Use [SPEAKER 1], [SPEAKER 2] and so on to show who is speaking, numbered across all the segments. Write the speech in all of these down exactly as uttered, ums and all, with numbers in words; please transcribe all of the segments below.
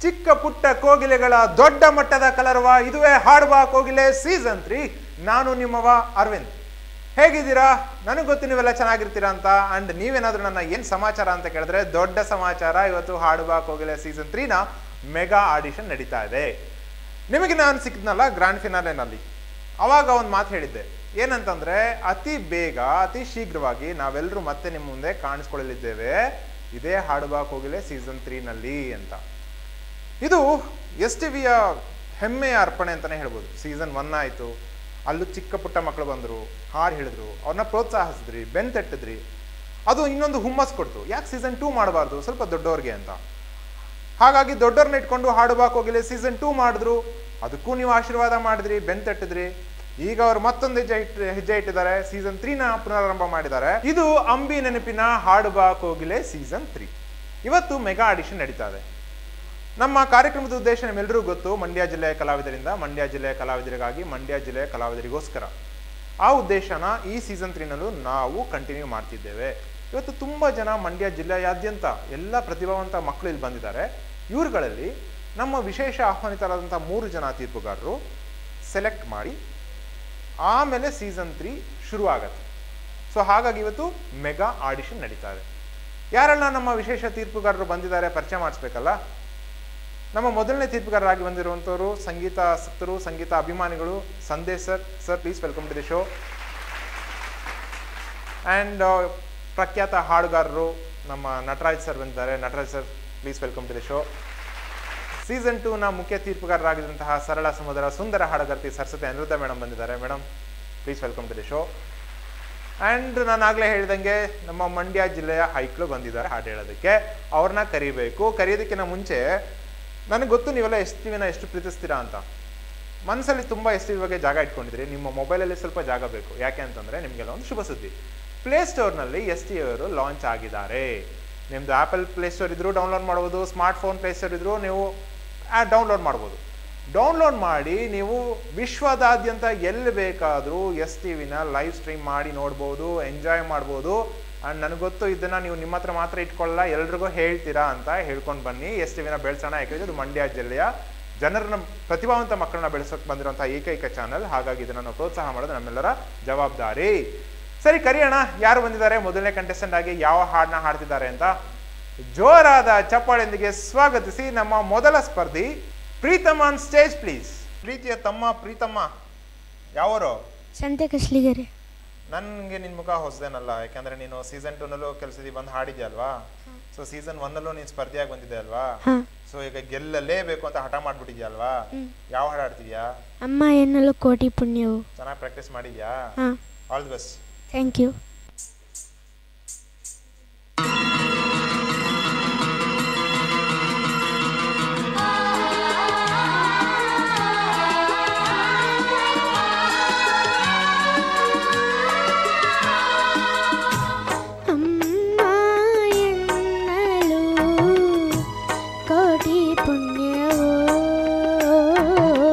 [SPEAKER 1] ಚಿಕ್ಕ ಪುಟ್ಟ ಕೋಗಿಲೆಗಳ ದೊಡ್ಡ ಮಟ್ಟದ ಕಲರವ. ಇದುವೇ ಹಾಡುವ ಕೋಗಿಲೆ ಸೀಸನ್ ತ್ರೀ. ನಾನು ನಿಮ್ಮವ ಅರವಿಂದ್. ಹೇಗಿದ್ದೀರಾ? ನನಗೆ ಗೊತ್ತು ನೀವೆಲ್ಲ ಚೆನ್ನಾಗಿರ್ತೀರಾ ಅಂತ. ಅಂಡ್ ನೀವೇನಾದ್ರೂ ನನ್ನ ಏನು ಸಮಾಚಾರ ಅಂತ ಕೇಳಿದ್ರೆ ದೊಡ್ಡ ಸಮಾಚಾರ. ಇವತ್ತು ಹಾಡುವ ಕೋಗಿಲೆ ಸೀಸನ್ ತ್ರೀನ ಮೆಗಾ ಆಡಿಷನ್ ನಡೀತಾ ಇದೆ. ನಿಮಗೆ ನಾನು ಸಿಕ್ಕಿದ್ನಲ್ಲ ಗ್ರ್ಯಾಂಡ್ ಫಿನಾಲೆನಲ್ಲಿ, ಅವಾಗ ಒಂದು ಮಾತು ಹೇಳಿದ್ದೆ. ಏನಂತಂದ್ರೆ ಅತಿ ಬೇಗ ಅತಿ ಶೀಘ್ರವಾಗಿ ನಾವೆಲ್ಲರೂ ಮತ್ತೆ ನಿಮ್ಮ ಮುಂದೆ ಕಾಣಿಸ್ಕೊಳ್ಳಲಿದ್ದೇವೆ ಇದೇ ಹಾಡುವ ಕೋಗಿಲೆ ಸೀಸನ್ ತ್ರೀನಲ್ಲಿ ಅಂತ. ಇದು ಎಸ್ ಟಿ ವಿಯ ಹೆಮ್ಮೆಯ ಅರ್ಪಣೆ ಅಂತಲೇ ಹೇಳ್ಬೋದು. ಸೀಸನ್ ಒನ್ ಆಯಿತು, ಅಲ್ಲೂ ಚಿಕ್ಕ ಪುಟ್ಟ ಮಕ್ಕಳು ಬಂದರು, ಹಾಡು ಹೇಳಿದ್ರು, ಅವ್ರನ್ನ ಪ್ರೋತ್ಸಾಹಿಸಿದ್ರಿ, ಬೆನ್ ತಟ್ಟಿದ್ರಿ. ಅದು ಇನ್ನೊಂದು ಹುಮ್ಮಸ್ ಕೊಡ್ತು, ಯಾಕೆ ಸೀಸನ್ ಟೂ ಮಾಡಬಾರ್ದು ಸ್ವಲ್ಪ ದೊಡ್ಡವ್ರಿಗೆ ಅಂತ. ಹಾಗಾಗಿ ದೊಡ್ಡವ್ರನ್ನ ಇಟ್ಕೊಂಡು ಹಾಡುವ ಕೋಗಿಲೆ ಸೀಸನ್ ಟೂ ಮಾಡಿದ್ರು. ಅದಕ್ಕೂ ನೀವು ಆಶೀರ್ವಾದ ಮಾಡಿದ್ರಿ, ಬೆನ್ ತಟ್ಟಿದ್ರಿ. ಈಗ ಅವ್ರು ಮತ್ತೊಂದು ಹೆಜ್ಜೆ ಇಟ್ಟು ಹೆಜ್ಜೆ ಇಟ್ಟಿದ್ದಾರೆ, ಸೀಸನ್ ತ್ರೀನ ಪುನರಾರಂಭ ಮಾಡಿದ್ದಾರೆ. ಇದು ಅಂಬಿ ನೆನಪಿನ ಹಾಡುವ ಕೋಗಿಲೆ ಸೀಸನ್ ತ್ರೀ. ಇವತ್ತು ಮೆಗಾ ಆಡಿಷನ್ ನಡೀತಾ ಇದೆ. ನಮ್ಮ ಕಾರ್ಯಕ್ರಮದ ಉದ್ದೇಶ ನಿಮ್ಮೆಲ್ಲರೂ ಗೊತ್ತು, ಮಂಡ್ಯ ಜಿಲ್ಲೆಯ ಕಲಾವಿದರಿಂದ ಮಂಡ್ಯ ಜಿಲ್ಲೆಯ ಕಲಾವಿದರಿಗಾಗಿ ಮಂಡ್ಯ ಜಿಲ್ಲೆಯ ಕಲಾವಿದರಿಗೋಸ್ಕರ. ಆ ಉದ್ದೇಶನ ಈ ಸೀಸನ್ ತ್ರೀನಲ್ಲೂ ನಾವು ಕಂಟಿನ್ಯೂ ಮಾಡ್ತಿದ್ದೇವೆ. ಇವತ್ತು ತುಂಬ ಜನ ಮಂಡ್ಯ ಜಿಲ್ಲೆಯಾದ್ಯಂತ ಎಲ್ಲ ಪ್ರತಿಭಾವಂತ ಮಕ್ಕಳು ಇಲ್ಲಿ ಬಂದಿದ್ದಾರೆ. ಇವ್ರುಗಳಲ್ಲಿ ನಮ್ಮ ವಿಶೇಷ ಆಹ್ವಾನಿತರಾದಂಥ ಮೂರು ಜನ ತೀರ್ಪುಗಾರರು ಸೆಲೆಕ್ಟ್ ಮಾಡಿ ಆಮೇಲೆ ಸೀಸನ್ ತ್ರೀ ಶುರು ಆಗತ್ತೆ. ಸೊ ಹಾಗಾಗಿ ಇವತ್ತು ಮೆಗಾ ಆಡಿಷನ್ ನಡೀತಾ ಇದೆ. ಯಾರೆಲ್ಲ ನಮ್ಮ ವಿಶೇಷ ತೀರ್ಪುಗಾರರು ಬಂದಿದ್ದಾರೆ ಪರಿಚಯ ಮಾಡಿಸ್ಬೇಕಲ್ಲ. ನಮ್ಮ ಮೊದಲನೇ ತೀರ್ಪುಗಾರರಾಗಿ ಬಂದಿರುವಂಥವರು ಸಂಗೀತ ಆಸಕ್ತರು, ಸಂಗೀತ ಅಭಿಮಾನಿಗಳು, Sandesh sir. Sir please welcome to the show. And ಪ್ರಖ್ಯಾತ ಹಾಡುಗಾರರು ನಮ್ಮ ನಟರಾಜ್ ಸರ್ ಬಂದಿದ್ದಾರೆ. Nataraj sir please welcome to the show. Season ಟೂನ ಮುಖ್ಯ ತೀರ್ಪುಗಾರರಾಗಿದ್ದಂತಹ ಸರಳ ಸಮುದ್ರ ಸುಂದರ ಹಾಡುಗಾರ್ತಿ ಸರಸ್ವತಿ ಅನಿರುದ್ಧ ಮೇಡಮ್ ಬಂದಿದ್ದಾರೆ. Madam please welcome to the show. And ನಾನು ಆಗಲೇ ಹೇಳಿದಂಗೆ ನಮ್ಮ ಮಂಡ್ಯ ಜಿಲ್ಲೆಯ ಹೈಕ್ಳು ಬಂದಿದ್ದಾರೆ ಹಾಡು ಹೇಳೋದಕ್ಕೆ. ಅವ್ರನ್ನ ಕರಿಬೇಕು. ಕರೆಯೋದಕ್ಕಿಂತ ಮುಂಚೆ ನನಗೆ ಗೊತ್ತು ನೀವೆಲ್ಲ ಎಸ್ ಟಿ ವಿನ ಎಷ್ಟು ಪ್ರೀತಿಸ್ತೀರಾ ಅಂತ. ಮನಸ್ಸಲ್ಲಿ ತುಂಬ ಎಸ್ ಟಿ ವಿ ಬಗ್ಗೆ ಜಾಗ ಇಟ್ಕೊಂಡಿದ್ರಿ. ನಿಮ್ಮ ಮೊಬೈಲಲ್ಲಿ ಸ್ವಲ್ಪ ಜಾಗ ಬೇಕು. ಯಾಕೆ ಅಂತಂದರೆ ನಿಮಗೆಲ್ಲ ಒಂದು ಶುಭ ಸುದ್ದಿ. ಪ್ಲೇಸ್ಟೋರ್ನಲ್ಲಿ ಎಸ್ ಟಿ ಅವರು ಲಾಂಚ್ ಆಗಿದ್ದಾರೆ. ನಿಮ್ಮದು ಆ್ಯಪಲ್ ಪ್ಲೇಸ್ಟೋರ್ ಇದ್ದರೂ ಡೌನ್ಲೋಡ್ ಮಾಡ್ಬೋದು, ಸ್ಮಾರ್ಟ್ಫೋನ್ ಪ್ಲೇಸ್ಟೋರ್ ಇದ್ದರೂ ನೀವು ಡೌನ್ಲೋಡ್ ಮಾಡ್ಬೋದು. ಡೌನ್ಲೋಡ್ ಮಾಡಿ ನೀವು ವಿಶ್ವದಾದ್ಯಂತ ಎಲ್ಲಿ ಬೇಕಾದರೂ ಎಸ್ ಟಿ ವಿನ ಲೈವ್ ಸ್ಟ್ರೀಮ್ ಮಾಡಿ ನೋಡ್ಬೋದು, ಎಂಜಾಯ್ ಮಾಡ್ಬೋದು. ಆ್ಯಂಡ್ ನನಗೆ ಗೊತ್ತು ಇದನ್ನು ನೀವು ನಿಮ್ಮ ಹತ್ರ ಮಾತ್ರ ಇಟ್ಕೊಳ್ಳಲ್ಲ, ಎಲ್ರಿಗೂ ಹೇಳ್ತೀರಾ ಅಂತ ಹೇಳ್ಕೊಂಡು ಬನ್ನಿ. ಎಸ್ ಟಿ ವಿನ ಬೆಳೆಸೋಣ. ಯಾಕೆಂದರೆ ಇದು ಮಂಡ್ಯ ಜಿಲ್ಲೆಯ ಜನರನ್ನ ಪ್ರತಿಭಾವಂತ ಮಕ್ಕಳನ್ನ ಬೆಳೆಸೋಕೆ ಬಂದಿರುವಂಥ ಏಕೈಕ ಚಾನಲ್. ಹಾಗಾಗಿ ಇದನ್ನು ನಾವು ಪ್ರೋತ್ಸಾಹ ಮಾಡೋದು ನಮ್ಮೆಲ್ಲರ ಜವಾಬ್ದಾರಿ. ಸರಿ, ಕರಿಯೋಣ ಯಾರು ಬಂದಿದ್ದಾರೆ ಮೊದಲನೇ ಕಂಟೆಸ್ಟೆಂಟ್ ಆಗಿ, ಯಾವ ಹಾಡನ್ನ ಹಾಡ್ತಿದ್ದಾರೆ ಅಂತ. ಜೋರಾದ ಚಪ್ಪಾಳೆಯೊಂದಿಗೆ ಸ್ವಾಗತಿಸಿ ನಮ್ಮ ಮೊದಲ ಸ್ಪರ್ಧಿ ಪ್ರೀತಮ್ ಆನ್ ಸ್ಟೇಜ್ ಪ್ಲೀಸ್. ಪ್ರೀತಿಯ ತಮ್ಮ ಪ್ರೀತಮ್ಮ, ಯಾವರು?
[SPEAKER 2] ಸಂತೆ ಕಸ್ಲಿಗೆರೆ.
[SPEAKER 1] ನನಗೆ ನಿನ್ನ ಮುಖ ಹೊಸದೇನಲ್ಲ, ಯಾಕಂದ್ರೆ ನೀನು ಸೀಸನ್ ಟೂನಲ್ಲೂ ಕೆಲಸದಿ ಬಂದು ಹಾಡಿದ್ಯಾ ಅಲ್ವಾ. ಸೊ ಸೀಸನ್ ಒನ್ನಲ್ಲೂ ನೀನು ಸ್ಪರ್ಧಿಯಾಗಿ ಬಂದಿದ್ದೆ ಅಲ್ವಾ. ಸೊ ಈಗ ಗೆಲ್ಲಲೇಬೇಕು ಅಂತ ಹಠ ಮಾಡ್ಬಿಟ್ಟಿದ್ಯಾ ಅಲ್ವಾ. ಯಾವ ಹಾಡು ಹಾಡ್ತಿದ್ಯಾ?
[SPEAKER 2] ಅಮ್ಮ ಎನ್ನಲು ಕೋಟಿ ಪುಣ್ಯವು.
[SPEAKER 1] ಚೆನ್ನಾಗಿ ಪ್ರಾಕ್ಟೀಸ್ ಮಾಡಿದ್ಯಾ? All the best.
[SPEAKER 2] Thank you.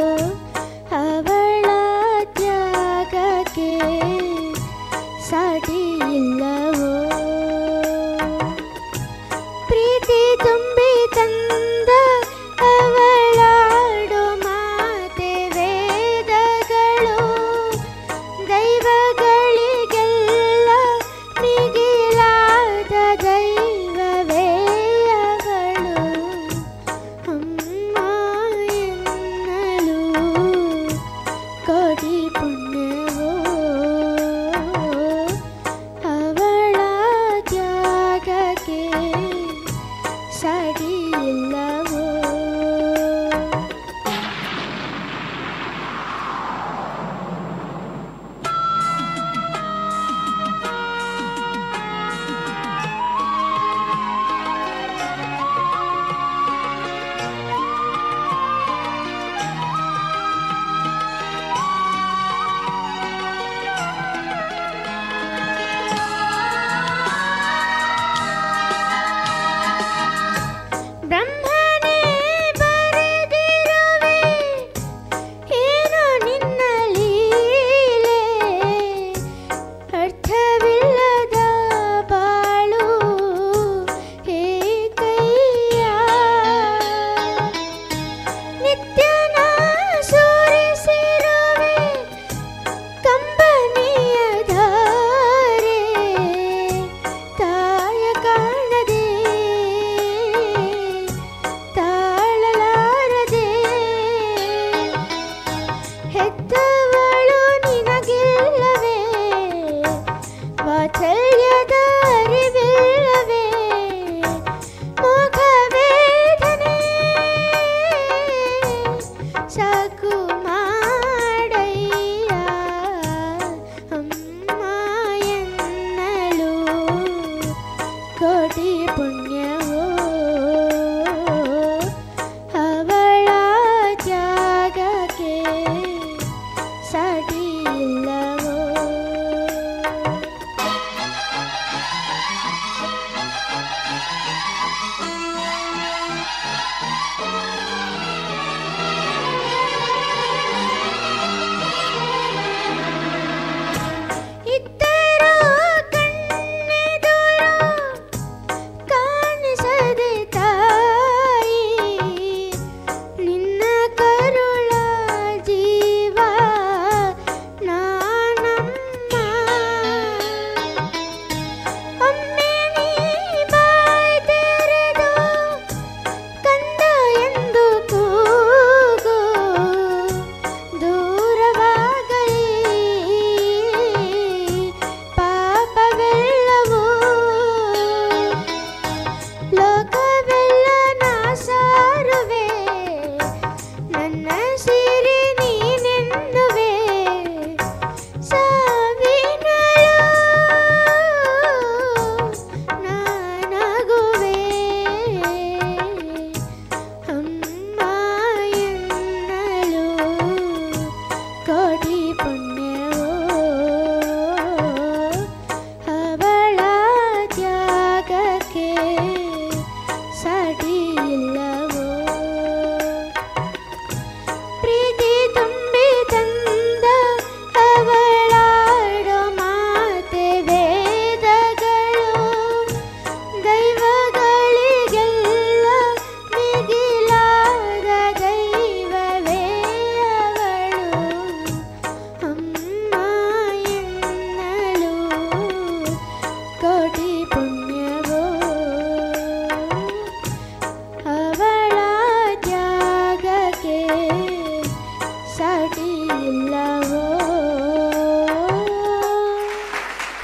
[SPEAKER 2] ಸಾಟಿ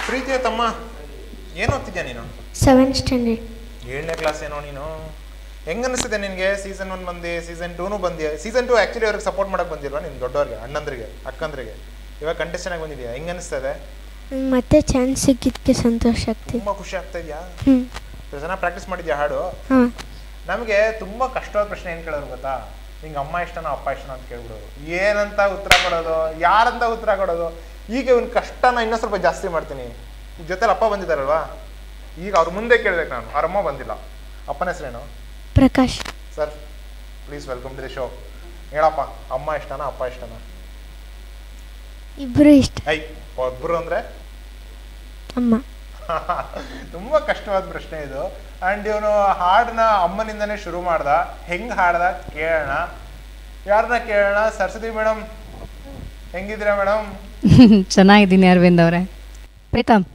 [SPEAKER 1] ಪ್ರೀತಿಯ ತಮ್ಮ, ಏನು ಓದ್ತಿದ್ಯಾ ನೀನು?
[SPEAKER 2] Seventh standard.
[SPEAKER 1] ಏಳನೇ ಕ್ಲಾಸ್ ಏನೋ ನೀನು. ಹೆಂಗೆ ಅನಿಸ್ತಿದೆ ನಿನಗೆ? ಸೀಸನ್ ಒನ್ ಬಂದು ಸೀಸನ್ ಟೂನು ಬಂದಿಯಾ. ಸೀಸನ್ ಟು ಆ್ಯಕ್ಚುಲಿ ಅವ್ರಿಗೆ ಸಪೋರ್ಟ್ ಮಾಡೋಕ್ಕೆ ಬಂದಿಲ್ವಾ ನಿನ್ನ ದೊಡ್ಡವ್ರಿಗೆ, ಅಣ್ಣಂದ್ರಿಗೆ, ಅಕ್ಕಂದ್ರಿಗೆ? ಇವಾಗ ಕಂಟೆಸ್ಟೆಂಟ್ ಆಗಿ ಬಂದಿದೆಯಾ, ಹೆಂಗೆ ಅನಿಸ್ತದೆ?
[SPEAKER 2] ಮತ್ತೆ ಚಾನ್ಸ್ ಸಿಕ್ಕಿದ್ದಕ್ಕೆ ಸಂತೋಷ ಆಗ್ತಿದೆ.
[SPEAKER 1] ತುಂಬ ಖುಷಿ ಆಗ್ತಾ ಇದೆಯಾ?
[SPEAKER 2] ಹ್ಞೂ.
[SPEAKER 1] ಚೆನ್ನಾಗಿ ಪ್ರಾಕ್ಟೀಸ್ ಮಾಡಿದ್ಯಾ ಹಾಡು?
[SPEAKER 2] ಹಾಂ.
[SPEAKER 1] ನಮಗೆ ತುಂಬ ಕಷ್ಟವಾದ ಪ್ರಶ್ನೆ ಏನು ಕೇಳೋರು ಗೊತ್ತಾ? ನಿಂಗೆ ಅಮ್ಮ ಇಷ್ಟನೋ ಅಪ್ಪ ಇಷ್ಟನೋ ಅಂತ ಕೇಳ್ಬಿಡೋದು. ಏನಂತ ಉತ್ತರ ಕೊಡೋದು, ಯಾರಂತ ಉತ್ತರ ಕೊಡೋದು? ಈಗ ಇವ್ನ ಕಷ್ಟನ ಇನ್ನೂ ಸ್ವಲ್ಪ ಜಾಸ್ತಿ ಮಾಡ್ತೀನಿ. ಈ ಜೊತೆಲಿ ಅಪ್ಪ ಬಂದಿದ್ದಾರಲ್ವಾ, ಈಗ ಅವ್ರ ಮುಂದೆ ಕೇಳ್ಬೇಕು ನಾನು. ಅವ್ರ ಅಮ್ಮ ಬಂದಿಲ್ಲ. ಅಪ್ಪನ ಹೆಸರೇನು?
[SPEAKER 2] Prakash.
[SPEAKER 1] Sir please welcome to the show. ಹೇಳಪ್ಪ, ಅಮ್ಮ ಇಷ್ಟನಾ ಅಪ್ಪ ಇಷ್ಟನಾ?
[SPEAKER 2] ಇಬ್ಬರು ಇಷ್ಟ.
[SPEAKER 1] ಐ ಒಬ್ಬರು ಅಂದರೆ
[SPEAKER 2] ಅಮ್ಮ.
[SPEAKER 1] ತುಂಬ ಕಷ್ಟವಾದ ಪ್ರಶ್ನೆ ಇದು. ಆ್ಯಂಡ್ ಇವನು ಹಾಡನ್ನ ಅಮ್ಮನಿಂದನೇ ಶುರು ಮಾಡ್ದ. ಹೆಂಗೆ ಹಾಡ್ದ ಕೇಳೋಣ. ಯಾರನ್ನ ಕೇಳೋಣ? ಸರಸ್ವತಿ ಮೇಡಮ್, ಹೆಂಗಿದ್ದೀರಾ ಮೇಡಮ್?
[SPEAKER 3] ಚೆನ್ನಾಗಿದ್ದೀನಿ ಅರವಿಂದ್ ಅವರೇ. ಪ್ರೀತಮ್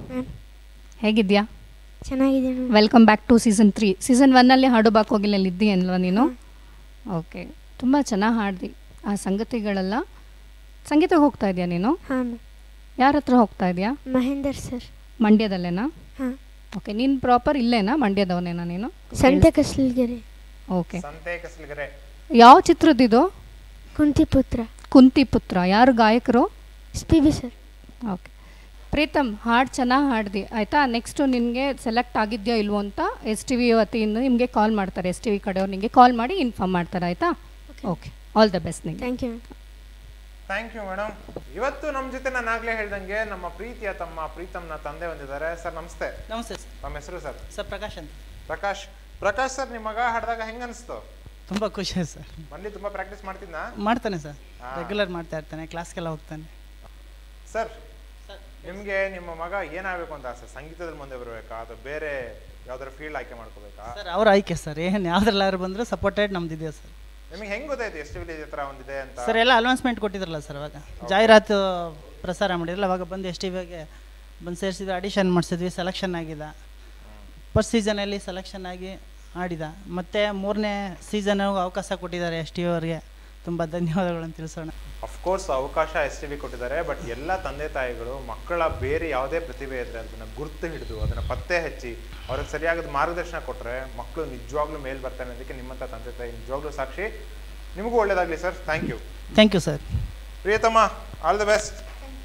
[SPEAKER 3] ಹೇಗಿದ್ಯಾ?
[SPEAKER 2] ಚೆನ್ನಾಗಿದ್ದೀನಿ.
[SPEAKER 3] Welcome back to season three. Season ಒನ್ನಲ್ಲಿ ಹಾಡು ಬಾಕ್ ಹೋಗಿಲ್ಲ ಇದ್ದೀಯಲ್ವ ನೀನು? ಓಕೆ, ತುಂಬ ಚೆನ್ನಾಗಿ ಹಾಡ್ದಿ. ಆ ಸಂಗತಿಗಳೆಲ್ಲ ಸಂಗೀತಕ್ಕೆ ಹೋಗ್ತಾ ಇದೆಯಾ ನೀನು?
[SPEAKER 2] ಹಾಂ.
[SPEAKER 3] ಯಾರ ಹತ್ರ ಹೋಗ್ತಾ ಇದೆಯಾ?
[SPEAKER 2] ಮಹೇಂದರ್ ಸರ್.
[SPEAKER 3] ಮಂಡ್ಯದಲ್ಲೇನಾ?
[SPEAKER 2] ಹಾಂ.
[SPEAKER 3] ಓಕೆ, ನೀನು ಪ್ರಾಪರ್ ಇಲ್ಲೇನಾ? ಮಂಡ್ಯದವನೇನಾ ನೀನು?
[SPEAKER 2] ಸಂತೆ ಕಸ್ಲಿಗೆರೆ.
[SPEAKER 3] ಓಕೆ.
[SPEAKER 1] ಸಂತೆ ಕಸ್ಲಿಗೆರೆ.
[SPEAKER 3] ಯಾವ ಚಿತ್ರದಿದು?
[SPEAKER 2] ಕುಂತಿಪುತ್ರ.
[SPEAKER 3] ಕುಂತಿಪುತ್ರ. ಯಾರು ಗಾಯಕರು?
[SPEAKER 2] S P B sir.
[SPEAKER 3] Okay Preetham, ಹಾಡು ಚೆನ್ನಾಗಿ ಹಾಡ್ದಿ ಆಯಿತಾ. ನೆಕ್ಸ್ಟು ನಿನಗೆ ಸೆಲೆಕ್ಟ್ ಆಗಿದೆಯೋ ಇಲ್ವೋ ಅಂತ ಎಸ್ ಟಿ ವಿ ವತಿಯಿಂದ ನಿಮಗೆ ಕಾಲ್ ಮಾಡ್ತಾರೆ. ಎಸ್ ಟಿ ವಿ ಕಡೆಯವ್ರು ನಿಮಗೆ ಕಾಲ್ ಮಾಡಿ ಇನ್ಫಾರ್ಮ್ ಮಾಡ್ತಾರೆ, ಆಯಿತಾ? ಓಕೆ, ಆಲ್ ದ ಬೆಸ್ಟ್ ನಿಮಗೆ.
[SPEAKER 2] Thank you.
[SPEAKER 1] Thank you madam. ಇವತ್ತು ನಮ್ಮ ಜೊತೆ ನಾನು ಆಗಲೇ ಹೇಳ್ದಂಗೆ ನಮ್ಮ ಪ್ರೀತಿಯ ತಮ್ಮ ಪ್ರೀತಮ್ನ ತಂದೆ ಬಂದಿದ್ದಾರೆ. ಸರ್ ನಮಸ್ತೆ.
[SPEAKER 4] ನಮಸ್ತೆ ಸರ್.
[SPEAKER 1] ನಮ್ಮ ಹೆಸರು ಸರ್?
[SPEAKER 4] ಸರ್ ಪ್ರಕಾಶ್ ಅಂತ.
[SPEAKER 1] ಪ್ರಕಾಶ್. ಪ್ರಕಾಶ್ ಸರ್, ನಿಮ್ಮ ಮಗ ಹಾಡಿದಾಗ ಹೆಂಗೆ ಅನಿಸ್ತು?
[SPEAKER 4] ತುಂಬ ಖುಷಿ ಆಯ್ತು ಸರ್.
[SPEAKER 1] ಮನೇಲಿ ತುಂಬ ಪ್ರಾಕ್ಟೀಸ್ ಮಾಡ್ತಿದ್ನಾ?
[SPEAKER 4] ಮಾಡ್ತಾನೆ ಸರ್, ರೆಗ್ಯುಲರ್ ಮಾಡ್ತಾ ಇರ್ತಾನೆ, ಕ್ಲಾಸ್ಗೆಲ್ಲ ಹೋಗ್ತಾನೆ.
[SPEAKER 1] ಸರ್ ನಿಮಗೆ ನಿಮ್ಮ ಮಗ ಏನಾಗಬೇಕು ಅಂತ ಆಸೆ? ಸಂಗೀತದಲ್ಲಿ ಮುಂದೆ ಬರಬೇಕಾ ಅಥವಾ ಬೇರೆ ಯಾವ್ದಾರು ಫೀಲ್ಡ್ ಆಯ್ಕೆ ಮಾಡ್ಕೋಬೇಕಾ?
[SPEAKER 4] ಸರ್ ಅವ್ರ ಆಯ್ಕೆ ಸರ್, ಏನು ಯಾವ್ದ್ರಲ್ಲಾದ್ರು ಬಂದರೂ ಸಪೋರ್ಟೆಡ್ ನಮ್ದಿದೆ ಸರ್.
[SPEAKER 1] ನಿಮಗೆ ಹೆಂಗೆ ಗೊತ್ತಾಯ್ತು ಎಷ್ಟು ವಿಲೇಜ್ ಹತ್ರ ಒಂದಿದೆ ಅಂತ?
[SPEAKER 4] ಸರ್ ಎಲ್ಲ ಅನೌನ್ಸ್ಮೆಂಟ್ ಕೊಟ್ಟಿದ್ರಲ್ಲ ಸರ್, ಅವಾಗ ಜಾಹೀರಾತು ಪ್ರಸಾರ ಮಾಡಿದ್ರಲ್ಲ, ಅವಾಗ ಬಂದು ಎಸ್ ಟಿ ವಿಗೆ ಬಂದು ಸೇರಿಸಿದ್ವಿ, ಆಡಿಷನ್ ಮಾಡಿಸಿದ್ವಿ, ಸೆಲೆಕ್ಷನ್ ಆಗಿದ. ಫಸ್ಟ್ ಸೀಸನಲ್ಲಿ ಸೆಲೆಕ್ಷನ್ ಆಗಿ ಆಡಿದ. ಮತ್ತು ಮೂರನೇ ಸೀಸನ್ಗೂ ಅವಕಾಶ ಕೊಟ್ಟಿದ್ದಾರೆ ಎಸ್ ಟಿ ವಿ ಅವ್ರಿಗೆ. ತುಂಬ ಧನ್ಯವಾದಗಳನ್ನು ತಿಳಿಸೋಣ.
[SPEAKER 1] ಅಫ್ಕೋರ್ಸ್ ಅವಕಾಶ ಎಸ್ ಟಿ ವಿ ಕೊಟ್ಟಿದ್ದಾರೆ. ಬಟ್ ಎಲ್ಲ ತಂದೆ ತಾಯಿಗಳು ಮಕ್ಕಳ ಬೇರೆ ಯಾವುದೇ ಪ್ರತಿಭೆ ಇದ್ದರೆ ಅದನ್ನು ಗುರುತು ಹಿಡಿದು ಅದನ್ನು ಪತ್ತೆ ಹಚ್ಚಿ ಅವ್ರಿಗೆ ಸರಿಯಾದ ಮಾರ್ಗದರ್ಶನ ಕೊಟ್ಟರೆ ಮಕ್ಕಳು ನಿಜವಾಗ್ಲೂ ಮೇಲ್ ಬರ್ತಾರೆ ಅನ್ನೋದಕ್ಕೆ ನಿಮ್ಮಂಥ ತಂದೆ ತಾಯಿ ನಿಜವಾಗ್ಲೂ ಸಾಕ್ಷಿ. ನಿಮಗೂ ಒಳ್ಳೇದಾಗಲಿ ಸರ್. Thank you.
[SPEAKER 4] Thank you sir.
[SPEAKER 1] ಪ್ರಿಯತಮ್ಮ, ಆಲ್ ದ ಬೆಸ್ಟ್.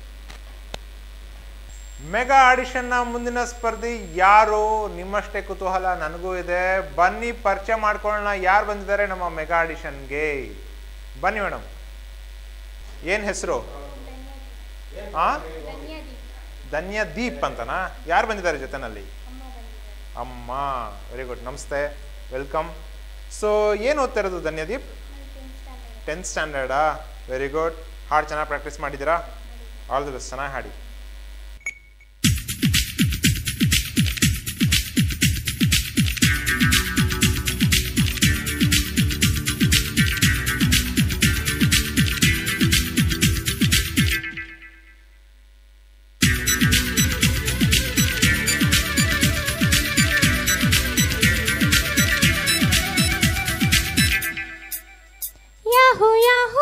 [SPEAKER 1] ಮೆಗಾ ಆಡಿಷನ್ನ ಮುಂದಿನ ಸ್ಪರ್ಧಿ ಯಾರು? ನಿಮ್ಮಷ್ಟೇ ಕುತೂಹಲ ನನಗೂ ಇದೆ. ಬನ್ನಿ ಪರಿಚಯ ಮಾಡ್ಕೊಳ್ಳೋಣ. ಯಾರು ಬಂದಿದ್ದಾರೆ ನಮ್ಮ ಮೆಗಾ ಆಡಿಷನ್ಗೆ? ಬನ್ನಿ ಮೇಡಮ್. ಏನು ಹೆಸರು? ಹಾಂ, ಧನ್ಯದೀಪ್ ಅಂತನಾ? ಯಾರು ಬಂದಿದ್ದಾರೆ ಜೊತೆನಲ್ಲಿ? ಅಮ್ಮ. ವೆರಿ ಗುಡ್, ನಮಸ್ತೆ, ವೆಲ್ಕಮ್. ಸೊ ಏನು ಓದ್ತಾ ಇರೋದು ಧನ್ಯದೀಪ್? ಟೆಂತ್ ಸ್ಟ್ಯಾಂಡರ್ಡಾ? Very good. ಹಾಡು ಚೆನ್ನಾಗಿ ಪ್ರಾಕ್ಟೀಸ್ ಮಾಡಿದ್ದೀರಾ? ಆಲ್ ದಿ ಬೆಸ್ಟ್, ಚೆನ್ನಾಗಿ ಹಾಡಿ.
[SPEAKER 2] ಯಾಹೂ ಯಾಹೂ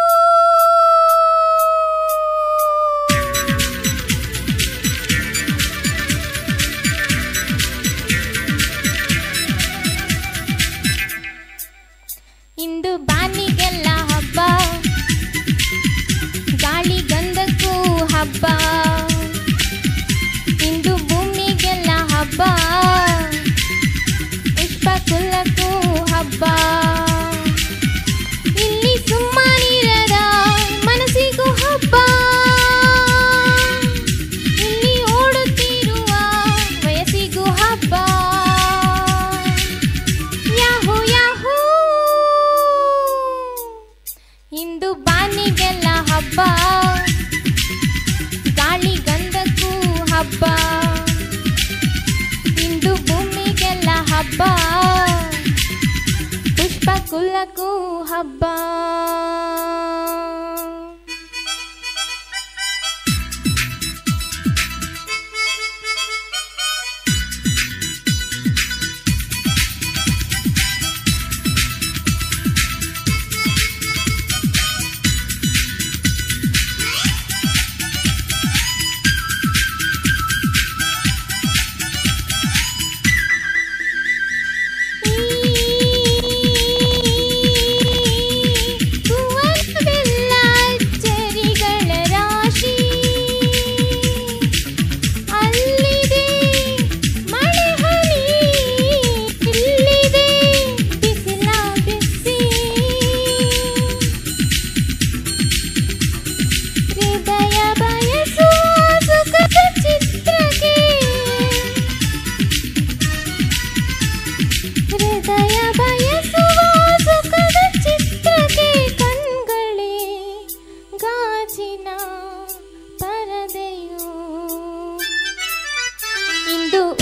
[SPEAKER 2] ಇಂದು ಬಾನಿಗೆಲ್ಲ ಹಬ್ಬ, ಗಾಳಿ ಗಂಧಕ್ಕೂ ಹಬ್ಬ, ಇಂದು ಭೂಮಿಗೆಲ್ಲ ಹಬ್ಬ, ಪುಷ್ಪ ಕುಲಕ್ಕೂ ಹಬ್ಬ. ಇಲ್ಲಿ ಸುಮ್ಮನಿರದ ಮನಸ್ಸಿಗೂ ಹಬ್ಬ, ಇಲ್ಲಿ ಓಡುತ್ತಿರುವ ವಯಸ್ಸಿಗೂ ಹಬ್ಬ. ಯಾಹೂ ಯಾಹೂ ಇಂದು ಬಾನಿಗೆಲ್ಲ ಹಬ್ಬ, ಗಾಳಿ ಗಂಧಕ್ಕೂ ಹಬ್ಬ, ಇಂದು ಭೂಮಿಗೆಲ್ಲ ಹಬ್ಬ, ಪುಷ್ಪ ಕುಲಕ್ಕೂ ಹಬ್ಬ.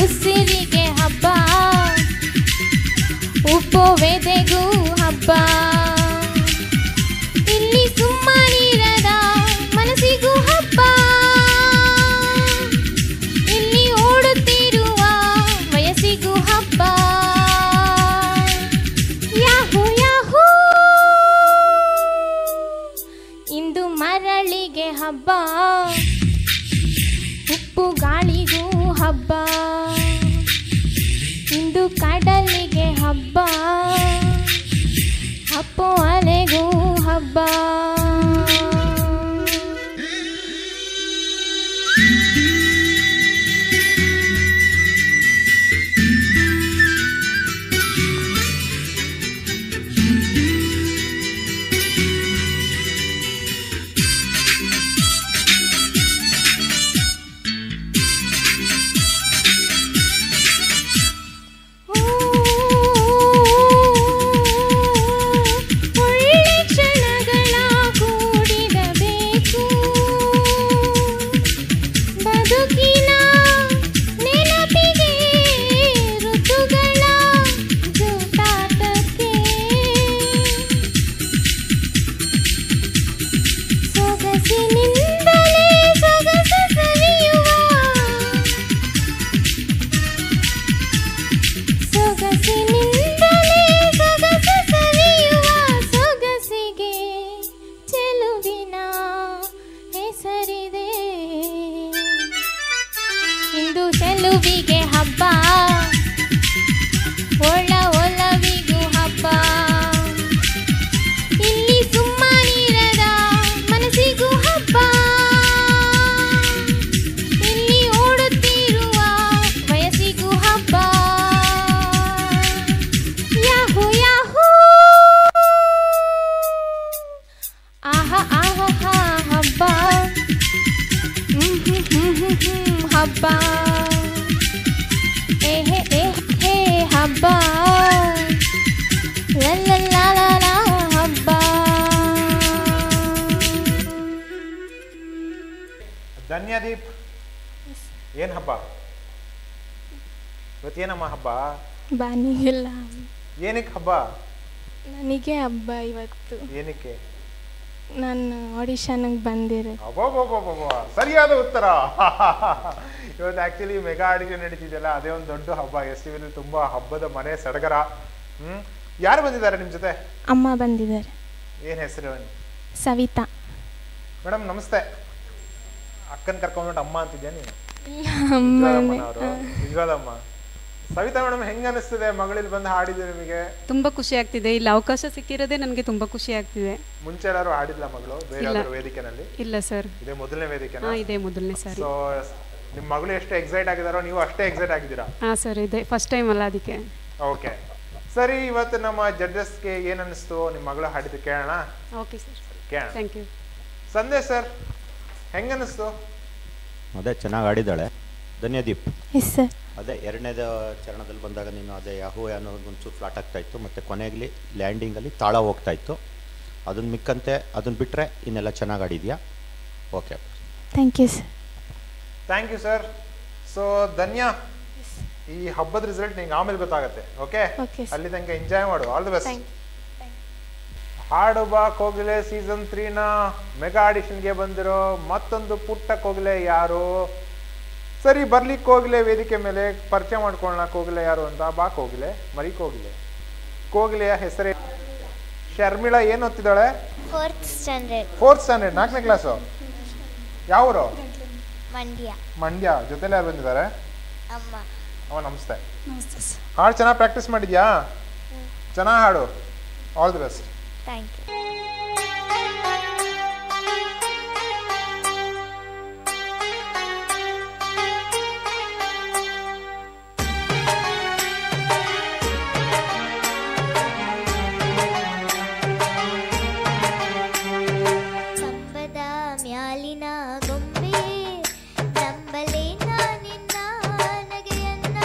[SPEAKER 2] ಉಸಿರಿಗೆ ಹಬ್ಬ ಉಪ್ಪುವೆದೆಗೂ ಹಬ್ಬ ಇಲ್ಲಿ ಸುಮ್ಮನಿರದ ಮನಸ್ಸಿಗೂ ಹಬ್ಬ ಇಲ್ಲಿ ಓಡುತ್ತಿರುವ ವಯಸ್ಸಿಗೂ ಹಬ್ಬ ಯಾಹೂ ಯಾಹೂ ಇಂದು ಮರಳಿಗೆ ಹಬ್ಬ ಉಪ್ಪು ಗಾಳಿಗೂ ಹಬ್ಬ ಇಂದು ಕಡಲಿಗೆ ಹಬ್ಬ ಅಪ್ಪು ಅಲೆಗೂ ಹಬ್ಬ ಚೆಲುವಿಗೆ ಹಬ್ಬ ಒಳ ಒಲವಿಗೂ ಹಬ್ಬ ಇಲ್ಲಿ ಸುಮ್ಮನಿರದ ಮನಸ್ಸಿಗೂ ಹಬ್ಬ ಇಲ್ಲಿ ಓಡುತ್ತಿರುವ ವಯಸ್ಸಿಗೂ ಹಬ್ಬ ಯಾಹೂ ಯಾಹೂ ಆಹ ಆಹ ಹಬ್ಬ ಹ್ಮ್ ಹ್ಮ್ ಹ್ಮ್ ಹ್ಮ್ ಹ್ಮ್ ಹಬ್ಬ ಏಹೆ ಏಹೆ ಹಬ್ಬ ಲಲ್ಲಲಾಲ ಹಬ್ಬ.
[SPEAKER 1] ಧನ್ಯದೀಪ್, ಏನ್ ಹಬ್ಬ ಇವತ್ತೇನಮ್ಮ ಹಬ್ಬ?
[SPEAKER 5] ಬಾನಿಗೆಲ್ಲ
[SPEAKER 1] ಏನಕ್ಕೆ ಹಬ್ಬ?
[SPEAKER 5] ನನಗೆ ಹಬ್ಬ ಇವತ್ತು.
[SPEAKER 1] ಏನಕ್ಕೆ?
[SPEAKER 5] ನಾನು ಆಡಿಷನ್ಗೆ ಬಂದಿರೋ.
[SPEAKER 1] ಅಬ್ಬಬ್ಬಬ್ಬಬ್ಬ, ಸರಿಯಾದ ಉತ್ತರ. ಇವತ್ತು ಆಕ್ಚುಲಿ ಮೆಗಾ ಆಡಿಷನ್ ನಡೀತಿದೆಯಲ್ಲ, ಅದೇ ಒಂದು ದೊಡ್ಡ ಹಬ್ಬ. ಎಸ್ ಟಿ ವಿಲಿ ತುಂಬಾ ಹಬ್ಬದ ಮನೆ ಸಡಗರ. ಹ್ಮ್ ಯಾರು ಬಂದಿದ್ದಾರೆ ನಿಮ್ ಜೊತೆ?
[SPEAKER 5] ಅಮ್ಮ ಬಂದಿದ್ದಾರೆ.
[SPEAKER 1] ಏನ್ ಹೆಸರು?
[SPEAKER 5] ಸವಿತಾ
[SPEAKER 1] ಮೇಡಮ್ ನಮಸ್ತೆ. ಅಕ್ಕನ್ ಕರ್ಕೊಂಡ್ಬಿಟ್ಟು ಅಮ್ಮ ಅಂತಿದ್ಯಾ ನೀನು?
[SPEAKER 5] ಅಮ್ಮನವರು
[SPEAKER 1] ನಿಜವಾದಮ್ಮ. ಸವಿತಾ ಮೇಡಮ್, ಹೆಂಗ ಅನಿಸ್ತದೆ ಮಗಳಲ್ಲಿ ಬಂದು ಹಾಡಿದ್ರೆ ನಿಮಗೆ?
[SPEAKER 6] ತುಂಬಾ ಖುಷಿ ಆಗ್ತಿದೆ. ಇಲ್ಲಿ ಅವಕಾಶ ಸಿಕ್ಕಿರೋದೇ ನನಗೆ ತುಂಬಾ ಖುಷಿ ಆಗ್ತಿದೆ.
[SPEAKER 1] ಮುಂಚೆ ಎಲ್ಲರೂ ಹಾಡಿದ್ಲ ಮಗಳು ಬೇರೆ ವೇದಿಕೆನಲ್ಲಿ?
[SPEAKER 6] ಇಲ್ಲ ಸರ್,
[SPEAKER 1] ಇದೇ ಮೊದಲನೇ ವೇದಿಕೆ.
[SPEAKER 6] ಹಾ, ಇದೇ ಮೊದಲನೇ ಸಾರಿ.
[SPEAKER 1] ಸೊ ನಿಮ್ಮ ಮಗಳು ಎಷ್ಟು ಎಕ್ಸೈಟ್ ಆಗಿದಾರೋ ನೀವು ಅಷ್ಟೇ ಎಕ್ಸೈಟ್ ಆಗಿದ್ದೀರಾ?
[SPEAKER 6] ಹಾ ಸರ್, ಇದೆ ಫಸ್ಟ್ ಟೈಮ್ ಅಲ್ಲ, ಅದಕ್ಕೆ.
[SPEAKER 1] ಓಕೆ ಸರಿ, ಇವತ್ತು ನಮ್ಮ ಜಡ್ಜಸ್ಗೆ ಏನ್ ಅನಿಸ್ತು ನಿಮ್ಮ ಮಗಳು ಹಾಡಿದ್ದು ಕೇಳೋಣ?
[SPEAKER 6] ಓಕೆ ಸರ್,
[SPEAKER 1] ಕೇಳೋಣ.
[SPEAKER 6] Thank you.
[SPEAKER 1] ಸಂದೇಶ್ ಸರ್, ಹೆಂಗ ಅನಿಸ್ತು?
[SPEAKER 7] ಅದೇ ಚೆನ್ನಾಗಿ ಆಡಿದ್ದಾಳೆ. ಧನ್ಯದೀಪ್,
[SPEAKER 5] ಎಸ್ ಸರ್.
[SPEAKER 7] ಅದೇ ಎರಡನೇದು ಚರಣದಲ್ಲಿ ಬಂದಾಗ ನೀನು ಅದೇ ಯಾಹೂ ಅನ್ನೋದು ಒಂಚೂರು ಫ್ಲಾಟ್ ಆಗ್ತಾ ಇತ್ತು, ಮತ್ತು ಕೊನೆಯಲ್ಲಿ ಲ್ಯಾಂಡಿಂಗಲ್ಲಿ ತಾಳ ಹೋಗ್ತಾ ಇತ್ತು. ಅದನ್ನು ಮಿಕ್ಕಂತೆ ಅದನ್ನು ಬಿಟ್ಟರೆ ಇನ್ನೆಲ್ಲ ಚೆನ್ನಾಗಿ ಆಡಿದ್ಯಾ. Okay,
[SPEAKER 5] thank you sir.
[SPEAKER 1] Thank you sir. So Dhanya, ಈ ಹಬ್ಬದ ರಿಸಲ್ಟ್ ನಿಂಗೆ ಆಮೇಲೆ ಗೊತ್ತಾಗತ್ತೆ. ಓಕೆ, ಅಲ್ಲಿ ತನಕ ಎಂಜಾಯ್ ಮಾಡು. All the best. ಹಾಡು ಬಾ ಕೋಗಿಲೆ ಸೀಸನ್ ತ್ರೀನ ಮೆಗಾ ಆಡಿಷನ್ಗೆ ಬಂದಿರೋ ಮತ್ತೊಂದು ಪುಟ್ಟ ಕೋಗಿಲೆ ಯಾರು? ಸರಿ, ಬರ್ಲಿ ಕೋಗಿಲೆ ವೇದಿಕೆ ಮೇಲೆ. ಪರಿಚಯ ಮಾಡ್ಕೊಳ್ಳೋಣ ಕೋಗಿಲೆ ಯಾರು ಅಂತ. ಬಾ ಕೋಗಿಲೆ, ಮರಿ ಕೋಗಿಲೆ. ಕೋಗಿಲೆಯ ಹೆಸರೇ ಶರ್ಮಿಳಾ. ಏನು ಓದ್ತಿದ್ದಾಳೆ?
[SPEAKER 8] Fourth standard.
[SPEAKER 1] ಫೋರ್ತ್ ಸ್ಟ್ಯಾಂಡರ್ಡ್, ನಾಲ್ಕನೇ ಕ್ಲಾಸು. ಯಾವರು?
[SPEAKER 8] ಮಂಡ್ಯ.
[SPEAKER 1] ಮಂಡ್ಯ. ಜೊತೆಲಿ ಯಾರು ಬಂದಿದ್ದಾರೆ?
[SPEAKER 8] ಅಮ್ಮ.
[SPEAKER 1] ಅಮ್ಮ ನಮಸ್ತೆ. ಹಾಡು ಚೆನ್ನಾಗಿ ಪ್ರಾಕ್ಟೀಸ್ ಮಾಡಿದ್ಯಾ? ಚೆನ್ನಾಗಿ ಹಾಡು. All the best.
[SPEAKER 8] Thank you. ಕಂಬದ ಮ್ಯಾಲಿನ ಗೊಂಬೆ ನಂಬಲೆ ನಾನಿನ್ನ ನಗೆಯನ್ನ,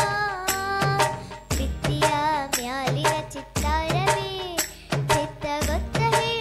[SPEAKER 8] ಭಿತ್ತಿಯ ಮ್ಯಾಲಿನ ಚಿತ್ತಾರವೇ ಚಿತ್ತ ಗೊತ್ತ ಹೇಳ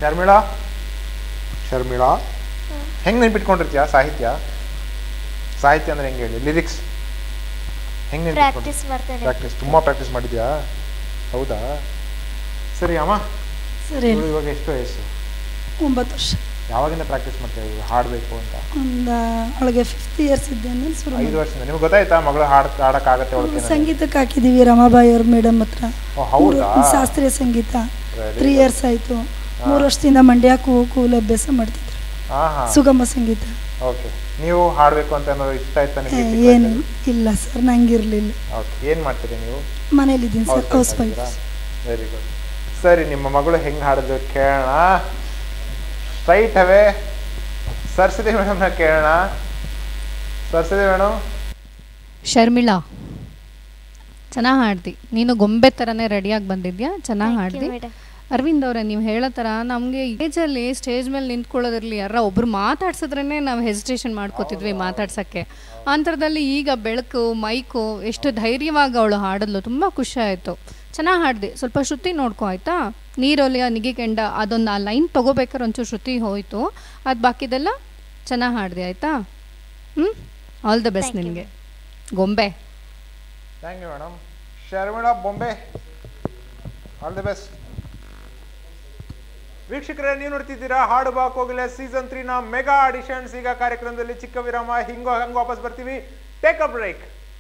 [SPEAKER 1] ಶರ್ಮಿಳಾ ಶರ್ಮಿಳಾ ಹೆಂಗೆ ನೆನ್ಪಿಟ್ಕೊಂಡಿರ್ತೀಯ ಸಾಹಿತ್ಯ? ಸಾಹಿತ್ಯ ಅಂದ್ರೆ ಹೆಂಗೆ ಹೇಳಿ? ಲಿರಿಕ್ಸ್ ಹೆಂಗೆ
[SPEAKER 8] ಪ್ರಾಕ್ಟೀಸ್ ಮಾಡ್ತೇನೆ.
[SPEAKER 1] ಪ್ರಾಕ್ಟೀಸ್ ತುಂಬ ಪ್ರಾಕ್ಟೀಸ್ ಮಾಡಿದ್ಯಾ? ಹೌದಾ? ಸರಿ ಅಮ್ಮ,
[SPEAKER 9] ಸರಿ.
[SPEAKER 1] ಇವಳು ಇವಾಗ ಎಷ್ಟು ವಯಸ್ಸು?
[SPEAKER 9] ಒಂಬತ್ತು ವರ್ಷ.
[SPEAKER 1] ಯಾವಾಗಿಂದ ಪ್ರಾಕ್ಟೀಸ್ ಮಾಡ್ತಾ ಇದ್ದೀವಿ ಹಾಡಬೇಕು ಅಂತ?
[SPEAKER 9] ಒಂದು ಅವಳಿಗೆ ಫಿಫ್ತ್ ಇಯರ್ಸ್ ಇದ್ದೇನೆ ಶುರು
[SPEAKER 1] ಐದು
[SPEAKER 9] ಮಾಡಿ.
[SPEAKER 1] ವರ್ಷದಿಂದ. ನಿಮ್ಗೆ ಗೊತ್ತಾಯ್ತಾ ಮಗಳು ಹಾಡ್ ಹಾಡಕ್ಕಾಗತ್ತೆ ಅವಳಿಗೆ?
[SPEAKER 9] ಸಂಗೀತಕ್ಕೆ ಹಾಕಿದ್ದೀವಿ ರಮಾಬಾಯಿ ಅವ್ರ ಮೇಡಮ್ ಹತ್ರ.
[SPEAKER 1] ಓ, ಹೌದಾ?
[SPEAKER 9] ಶಾಸ್ತ್ರೀಯ ಸಂಗೀತ
[SPEAKER 1] Very
[SPEAKER 9] ತ್ರೀ
[SPEAKER 1] good.
[SPEAKER 9] ಇಯರ್ಸ್ ಆಯಿತು. ಮೂರು ವರ್ಷದಿಂದ ಮಂಡ್ಯ ಕೂ ಕೂಲ್ ಅಭ್ಯಾಸ ಮಾಡ್ತಿದ್ರು.
[SPEAKER 1] ಹಾಂ ಹಾಂ,
[SPEAKER 9] ಸುಗಮ ಸಂಗೀತ.
[SPEAKER 1] ಓಕೆ. ನೀವು ಹಾಡಬೇಕು ಅಂತ ಏನಾದ್ರು ಇಷ್ಟ ಆಯ್ತಾ
[SPEAKER 9] ಏ,
[SPEAKER 1] ನಿಮಗೆ?
[SPEAKER 9] ಏನು ಇಲ್ಲ ಸರ್, ನಂಗಿರಲಿಲ್ಲ.
[SPEAKER 1] ಓಕೆ. ಏನು ಮಾಡ್ತೀರಿ ನೀವು?
[SPEAKER 9] ಮನೇಲಿದ್ದೀನಿ sir, house wife.
[SPEAKER 1] Very good. ಸರಿ, ನಿಮ್ಮ ಮಗಳು ಹೆಂಗೆ ಹಾಡಿದ್ರು ಕೇಳೋಣ. ಸ್ಟ್ರೈಟ್ ಅವೇ ಸರಸ್ವತಿ ಮೇಡಮ್ನ ಕೇಳೋಣ. ಸರಸ್ವತಿ ಮೇಡಮ್.
[SPEAKER 3] ಶರ್ಮಿಳಾ, ಚೆನ್ನಾಗಿ ಹಾಡ್ದಿ. ನೀನು ಗೊಂಬೆ ಥರನೇ ರೆಡಿಯಾಗಿ ಬಂದಿದ್ಯಾ, ಚೆನ್ನಾಗಿ ಹಾಡ್ದಿ. ಅರವಿಂದ್ ಅವರೇ, ನೀವು ಹೇಳೋ ಥರ ನಮಗೆ ಏಜಲ್ಲಿ ಸ್ಟೇಜ್ ಮೇಲೆ ನಿಂತ್ಕೊಳ್ಳೋದಿರಲಿ, ಯಾರ ಒಬ್ರು ಮಾತಾಡ್ಸಿದ್ರೇ ನಾವು ಹೆಸಿಟೇಷನ್ ಮಾಡ್ಕೋತಿದ್ವಿ ಮಾತಾಡ್ಸೋಕ್ಕೆ. ಅಂಥದ್ರಲ್ಲಿ ಈಗ ಬೆಳಕು, ಮೈಕು, ಎಷ್ಟು ಧೈರ್ಯವಾಗಿ ಅವಳು ಹಾಡಿದ್ಲು. ತುಂಬ ಖುಷಿ ಆಯಿತು. ಚೆನ್ನಾಗಿ ಹಾಡ್ದಿ. ಸ್ವಲ್ಪ ಶ್ರುತಿ ನೋಡ್ಕೊ ಆಯಿತಾ? ನೀರೊಲಿಯ ನಿಗಿ ಕೆಂಡ ಅದೊಂದು ಆ ಲೈನ್ ತೊಗೋಬೇಕಾದ್ರೆ ಒಂಚೂರು ಶ್ರುತಿ ಹೋಯಿತು. ಅದು ಬಾಕಿದೆಲ್ಲ ಚೆನ್ನಾಗಿ ಹಾಡ್ದಿ ಆಯಿತಾ? ಹ್ಞೂ, ಆಲ್ ದ ಬೆಸ್ಟ್ ನಿನಗೆ ಗೊಂಬೆ.
[SPEAKER 1] Thank you madam. ಶರ್ಮಿಳಾ ಬೊಂಬೆ, ಆಲ್ ದಿ ಬೆಸ್ಟ್. ವೀಕ್ಷಕರೇ, ನೀವು ನೋಡ್ತಿದ್ದೀರಾ ಹಾಡು ಬಾ ಕೋಗಿಲೆ ಸೀಸನ್ ತ್ರೀ ನ ಮೆಗಾ ಆಡಿಷನ್ಸ್. ಈಗ ಕಾರ್ಯಕ್ರಮದಲ್ಲಿ ಚಿಕ್ಕ ವಿರಾಮ, ಹಿಂಗೋ ಹಂಗೆ ವಾಪಸ್ ಬರ್ತೀವಿ. Take a break.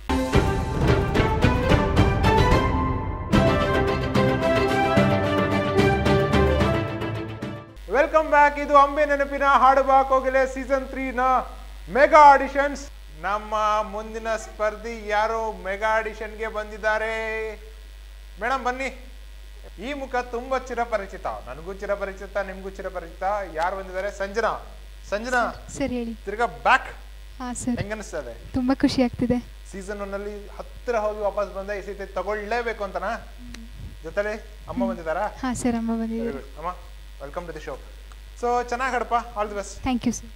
[SPEAKER 1] Welcome back. ಇದು ಅಂಬೆ ನೆನಪಿನ ಹಾಡು ಬಾ ಕೋಗಿಲೆ ಸೀಸನ್ ತ್ರೀ ನ ಮೆಗಾ ಆಡಿಷನ್ಸ್. ನಮ್ಮ ಮುಂದಿನ ಸ್ಪರ್ಧಿ ಯಾರು ಮೆಗಾ ಆಡಿಷನ್ಗೆ ಬಂದಿದ್ದಾರೆ? ಮೇಡಮ್ ಬನ್ನಿ. ಈ ಮುಖ ತುಂಬಾ ಚಿರಪರಿಚಿತ, ನನಗೂ ಚಿರಪರಿಚಿತ, ನಿಮ್ಗೂ ಚಿರಪರಿಚಿತ. ಯಾರು ಬಂದಿದ್ದಾರೆ? ಸಂಜನಾ. ಸಂಜನಾ
[SPEAKER 5] ಸರ್ ಹೇಳಿ.
[SPEAKER 1] ತಿರ್ಗಾ ಬ್ಯಾಕ್.
[SPEAKER 5] ಹಾಂ ಸರ್.
[SPEAKER 1] ಹೆಂಗನಿಸ್ತದೆ?
[SPEAKER 5] ತುಂಬ ಖುಷಿ ಆಗ್ತಿದೆ.
[SPEAKER 1] ಸೀಸನ್ ಒನ್ ಅಲ್ಲಿ ಹತ್ತಿರ ಹೋಗಿ ವಾಪಸ್ ಬಂದ, ಈ ಸೀತೆ ತಗೊಳ್ಳೇಬೇಕು ಅಂತನಾ? ಜೊತೆಲಿ ಅಮ್ಮ ಬಂದಿದ್ದಾರಾ?
[SPEAKER 5] ಹಾಂ ಸರ್, ಅಮ್ಮ ಬಂದಿದ್ದಾರೆ.
[SPEAKER 1] ಅಮ್ಮ, welcome to the show. So ಚೆನ್ನಾಗಿ ಹಾಡಪ್ಪ, all the best.
[SPEAKER 5] Thank you sir.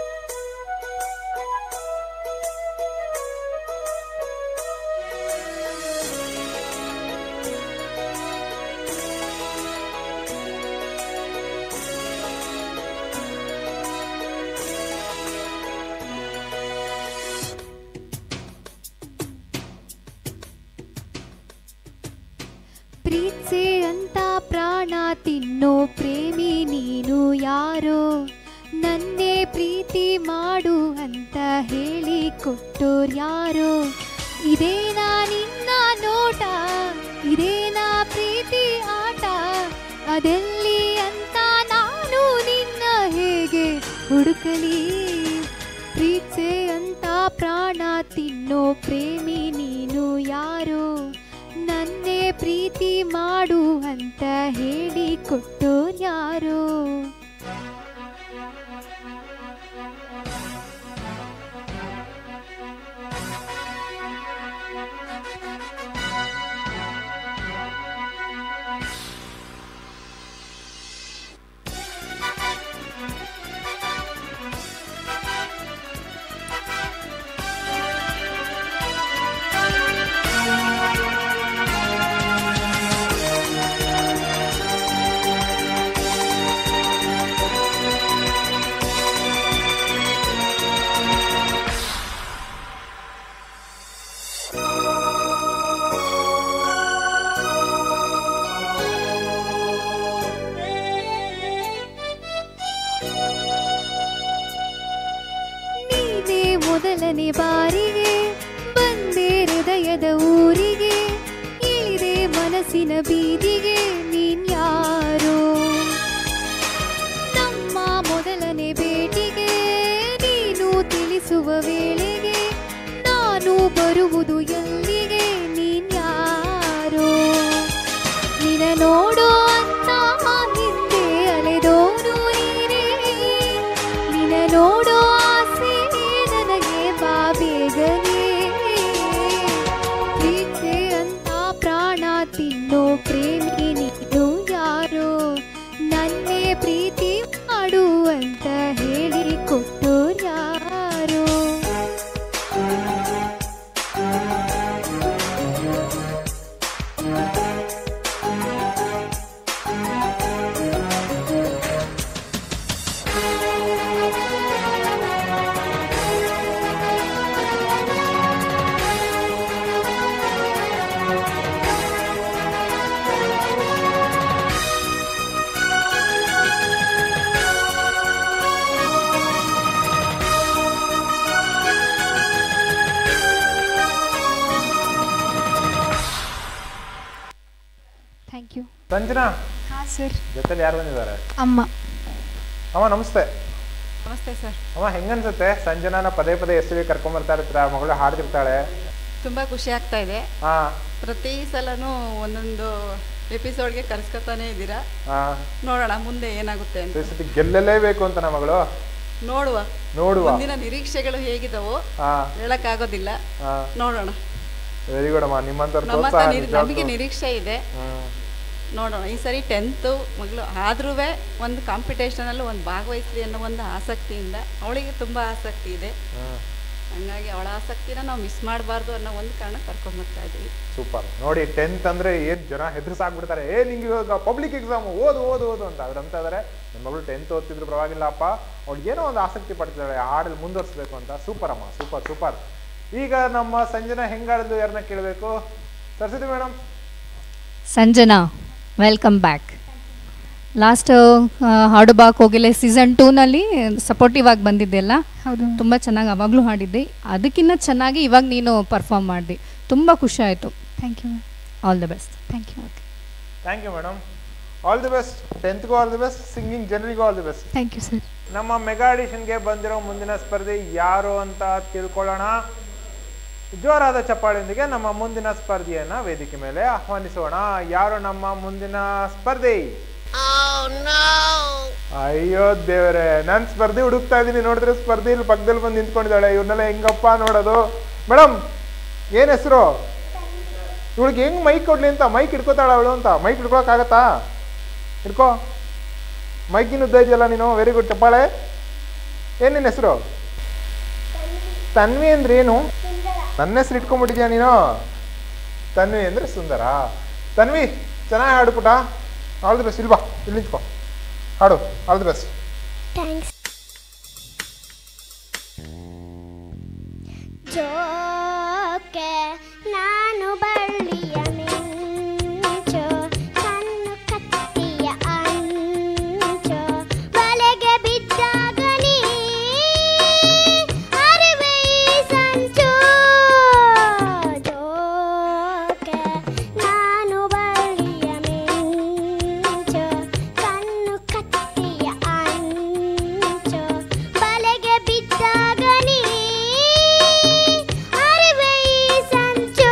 [SPEAKER 2] ಪ್ರೀತ್ಸೆ ಅಂತ ಪ್ರಾಣ ತಿನ್ನೋ ಪ್ರೇಮಿ ನೀನು ಯಾರೋ, ನನ್ನೇ ಪ್ರೀತಿ ಮಾಡು ಅಂತ ಹೇಳಿ ಕೊಟ್ಟೋರ್ ಯಾರೋ. ಇದೇನಾ ನಿನ್ನ ನೋಟ, ಇದೇನಾ ಪ್ರೀತಿ ಆಟ, ಅದೆಲ್ಲಿ ಅಂತ ನಾನು ನಿನ್ನ ಹೇಗೆ ಹುಡುಕಲಿ. ಪ್ರೀತ್ಸೆ ಅಂತ ಪ್ರಾಣ ತಿನ್ನೋ ಪ್ರೇಮಿ ನೀನು ಯಾರೋ, ನನ್ನೇ ಪ್ರೀತಿ ಮಾಡು ಅಂತ ಹೇಳಿ ಕೊಟ್ಟೋರ್ ಯಾರೋ. ಮೊದಲನೇ ಬಾರಿಗೆ ಬಂದೆ ಹೃದಯದ ಊರಿಗೆ, ಇಳಿದೆ ಮನಸ್ಸಿನ ಬೀದಿಗೆ, ನೀನ್ ಯಾರೋ. ನಮ್ಮ ಮೊದಲನೇ ಭೇಟಿಗೆ ನೀನು ತಿಳಿಸುವ ವೇಳೆಗೆ, ನಾನು ಬರುವುದು ಎಲ್ಲಿಗೆ, ನೀನ್ ಯಾರೋ. ನಿನ ನೋಡೋ ಅಂತ ಹಿಂದೆ ಅಲೆದೋನು ನೀನೇ, ನಿನ ನೋಡೋ ಆಸೆ ನನಗೆ ಬಾ ಬೇಗನೆ. ಪ್ರೀತಿ ಅಂತ ಪ್ರಾಣ ತಿನ್ನೋ ಪ್ರೇಮಿ ನೀ
[SPEAKER 5] ಥ್ಯಾಂಕ್ ಯು.
[SPEAKER 1] ಸಂಜನಾ
[SPEAKER 5] ಹಾಂ ಸರ್.
[SPEAKER 1] ಜೊತೆಲಿ ಯಾರು ಬಂದಿದ್ದಾರೆ?
[SPEAKER 5] ಅಮ್ಮ.
[SPEAKER 1] ಅಮ್ಮ ನಮಸ್ತೆ.
[SPEAKER 6] ನಮಸ್ತೆ ಸರ್.
[SPEAKER 1] ಅಮ್ಮ ಹೆಂಗನ್ಸುತ್ತೆ ಸಂಜನಾನ ಪದೇ ಪದೇ ಎಸ್ ವಿ ಕರ್ಕೊಂಬರ್ತಾ ಇರ್ತೀರಾ, ಮಗಳು ಹಾಡ್ತಿರ್ತಾಳೆ?
[SPEAKER 6] ತುಂಬ ಖುಷಿ ಆಗ್ತಾ ಇದೆ.
[SPEAKER 1] ಹಾಂ.
[SPEAKER 6] ಪ್ರತಿ ಸಲನೂ ಒಂದೊಂದು ಎಪಿಸೋಡ್ಗೆ ಕರ್ಸ್ಕೊತಾನೆ ಇದ್ದೀರಾ.
[SPEAKER 1] ಹಾಂ.
[SPEAKER 6] ನೋಡೋಣ ಮುಂದೆ ಏನಾಗುತ್ತೆ ಅಂತ.
[SPEAKER 1] ಈ ಸತಿ ಗೆಲ್ಲಲೇಬೇಕು ಅಂತ ನಮ್ಮ ಮಗಳು.
[SPEAKER 6] ನೋಡುವ
[SPEAKER 1] ನೋಡುವ
[SPEAKER 6] ಮುಂದಿನ ನಿರೀಕ್ಷೆಗಳು ಹೇಗಿದಾವೋ ಹೇಳಕ್ಕಾಗೋದಿಲ್ಲ. ನೋಡೋಣ.
[SPEAKER 1] ವೆರಿ ಗುಡ್ ಅಮ್ಮ, ನಿಮ್ಮಂತ
[SPEAKER 6] ನಮಗೆ ನಿರೀಕ್ಷೆ ಇದೆ. ನೋಡೋಣ. ಈ ಸರಿ ಟೆಂತು ಮಗಳು ಆದ್ರೂ ಒಂದು ಕಾಂಪಿಟೇಷನಲ್ಲಿ ಒಂದು ಭಾಗವಹಿಸ್ಲಿ ಅನ್ನೋ ಒಂದು ಆಸಕ್ತಿಯಿಂದ, ಅವಳಿಗೆ ತುಂಬ ಆಸಕ್ತಿ ಇದೆ, ಹಂಗಾಗಿ ಅವಳ ಆಸಕ್ತಿನ ನಾವು ಮಿಸ್ ಮಾಡಬಾರ್ದು ಅನ್ನೋ ಒಂದು ಕಾರಣ ಕರ್ಕೊಂಡ್ಬರ್ತಾ ಇದ್ದೀವಿ.
[SPEAKER 1] ಸೂಪರ್. ನೋಡಿ ಟೆಂತ್ ಅಂದ್ರೆ ಏನ್ ಜನ ಹೆದರ್ಸಾಕ್ಬಿಡ್ತಾರೆ, ಏ ನಿಂಗೆ ಇವಾಗ ಪಬ್ಲಿಕ್ ಎಕ್ಸಾಮ್ ಓದು ಓದು ಓದು ಅಂತ ಅದ್ರಂತ ಇದಾರೆ. ನನ್ನ ಮಗಳು ಟೆಂತ್ ಓದ್ತಿದ್ರು ಪರವಾಗಿಲ್ಲಪ್ಪ, ಅವ್ಳಿಗೆ ಏನೋ ಒಂದು ಆಸಕ್ತಿ ಪಡ್ತಿದ್ದಾಳೆ, ಹಾಡಲ್ಲಿ ಮುಂದುವರ್ಸ್ಬೇಕು ಅಂತ. ಸೂಪರ್ ಅಮ್ಮ, ಸೂಪರ್ ಸೂಪರ್. ಈಗ ನಮ್ಮ ಸಂಜನಾ ಹೆಂಗಾಡಿದ್ಲು ಯಾರನ್ನ ಕೇಳಬೇಕು? Saraswathi madam.
[SPEAKER 3] Sanjana welcome back. Last ಹಾಡು ಬಾ ಕೋಗಿಲೆ ಸೀಸನ್ ಟೂನಲ್ಲಿ ಸಪೋರ್ಟಿವ್ ಆಗಿ ಬಂದಿದ್ದೆಲ್ಲ.
[SPEAKER 5] ಹೌದು.
[SPEAKER 3] ತುಂಬ ಚೆನ್ನಾಗಿ ಅವಾಗಲೂ ಹಾಡಿದ್ದೆ, ಅದಕ್ಕಿಂತ ಚೆನ್ನಾಗಿ ಇವಾಗ ನೀನು ಪರ್ಫಾರ್ಮ್ ಮಾಡಿದೆ. ತುಂಬ ಖುಷಿ ಆಯಿತು.
[SPEAKER 5] Thank you.
[SPEAKER 3] All the best.
[SPEAKER 5] Thank you.
[SPEAKER 1] Thank you madam. All the best. ಟೆಂತ್ಗೂ ಆಲ್ ದಿ ಬೆಸ್ಟ್, ಸಿಂಗಿಂಗ್ ಜನರಿಗೂ all the best.
[SPEAKER 5] Thank you sir.
[SPEAKER 1] ನಮ್ಮ ಮೆಗಾ ಆಡಿಷನ್ಗೆ ಬಂದಿರೋ ಮುಂದಿನ ಸ್ಪರ್ಧಿ ಯಾರು ಅಂತ ತಿಳ್ಕೊಳ್ಳೋಣ. ಜೋರಾದ ಚಪ್ಪಾಳೆಯೊಂದಿಗೆ ನಮ್ಮ ಮುಂದಿನ ಸ್ಪರ್ಧೆಯನ್ನ ವೇದಿಕೆ ಮೇಲೆ ಆಹ್ವಾನಿಸೋಣ. ಯಾರು ನಮ್ಮ ಮುಂದಿನ ಸ್ಪರ್ಧಿ? ಅಯ್ಯೋ ದೇವರೇ, ನಾನು ಸ್ಪರ್ಧೆ ಹುಡುಕ್ತಾ ಇದ್ದೀನಿ, ನೋಡಿದ್ರೆ ಸ್ಪರ್ಧೆ ಇಲ್ಲಿ ಪಕ್ಕದಲ್ಲಿ ಬಂದು ನಿಂತ್ಕೊಂಡಿದ್ದಾಳೆ. ಇವ್ರನ್ನೆಲ್ಲ ಹೆಂಗಪ್ಪ ನೋಡೋದು? ಮೇಡಮ್ ಏನ್ ಹೆಸರು? ಇವಳಿಗೆ ಹೆಂಗ್ ಮೈಕ್ ಕೊಡ್ಲಿ ಅಂತ? ಮೈಕ್ ಹಿಡ್ಕೋತಾಳ ಅವಳು ಅಂತ? ಮೈಕ್ ಹಿಡ್ಕೊಳಕ್ಕಾಗತ್ತಾ? ಹಿಡ್ಕೋ. ಮೈಕಿನ ಉದ್ದ ಇದೆಯಲ್ಲ ನೀನು. ವೆರಿ ಗುಡ್, ಚಪ್ಪಾಳೆ. ಏನ್ ನಿನ್ನ ಹೆಸರು? ತನ್ವಿ ಅಂದ್ರೆ ಏನು? ನನ್ನ ಹೆಸರು ಇಟ್ಕೊಂಡ್ಬಿಟ್ಟಿದ್ಯಾ ನೀನು? ತನ್ವಿ ಅಂದ್ರೆ ಸುಂದರ. ತನ್ವಿ ಚೆನ್ನಾಗಿ ಹಾಡು ಪುಟ. All the best. ಇಲ್ವಾ ಇಲ್ಲಿ ನಿಂತ್ಕೋ, ಹಾಡು. All the best.
[SPEAKER 8] ಥ್ಯಾಂಕ್ಸ್. ಜೋಕೆ ನಾನು ಬಳ್ಳಿಯ ಮಿಂಚು, ಕಣ್ಣು ಕತ್ತಿಯ ಅಂಚು, ಬಲೆಗೆ ಬಿದ್ದಾಗ ನೀ ಅರಿವೆ ಸಂಚು. ಜೋಕೆ ನಾನು ಬಳ್ಳಿಯ ಮಿಂಚು, ಕಣ್ಣು ಕತ್ತಿಯ ಅಂಚು, ಬಲೆಗೆ ಬಿದ್ದಾಗ ನೀ ಅರಿವೆ ಸಂಚು.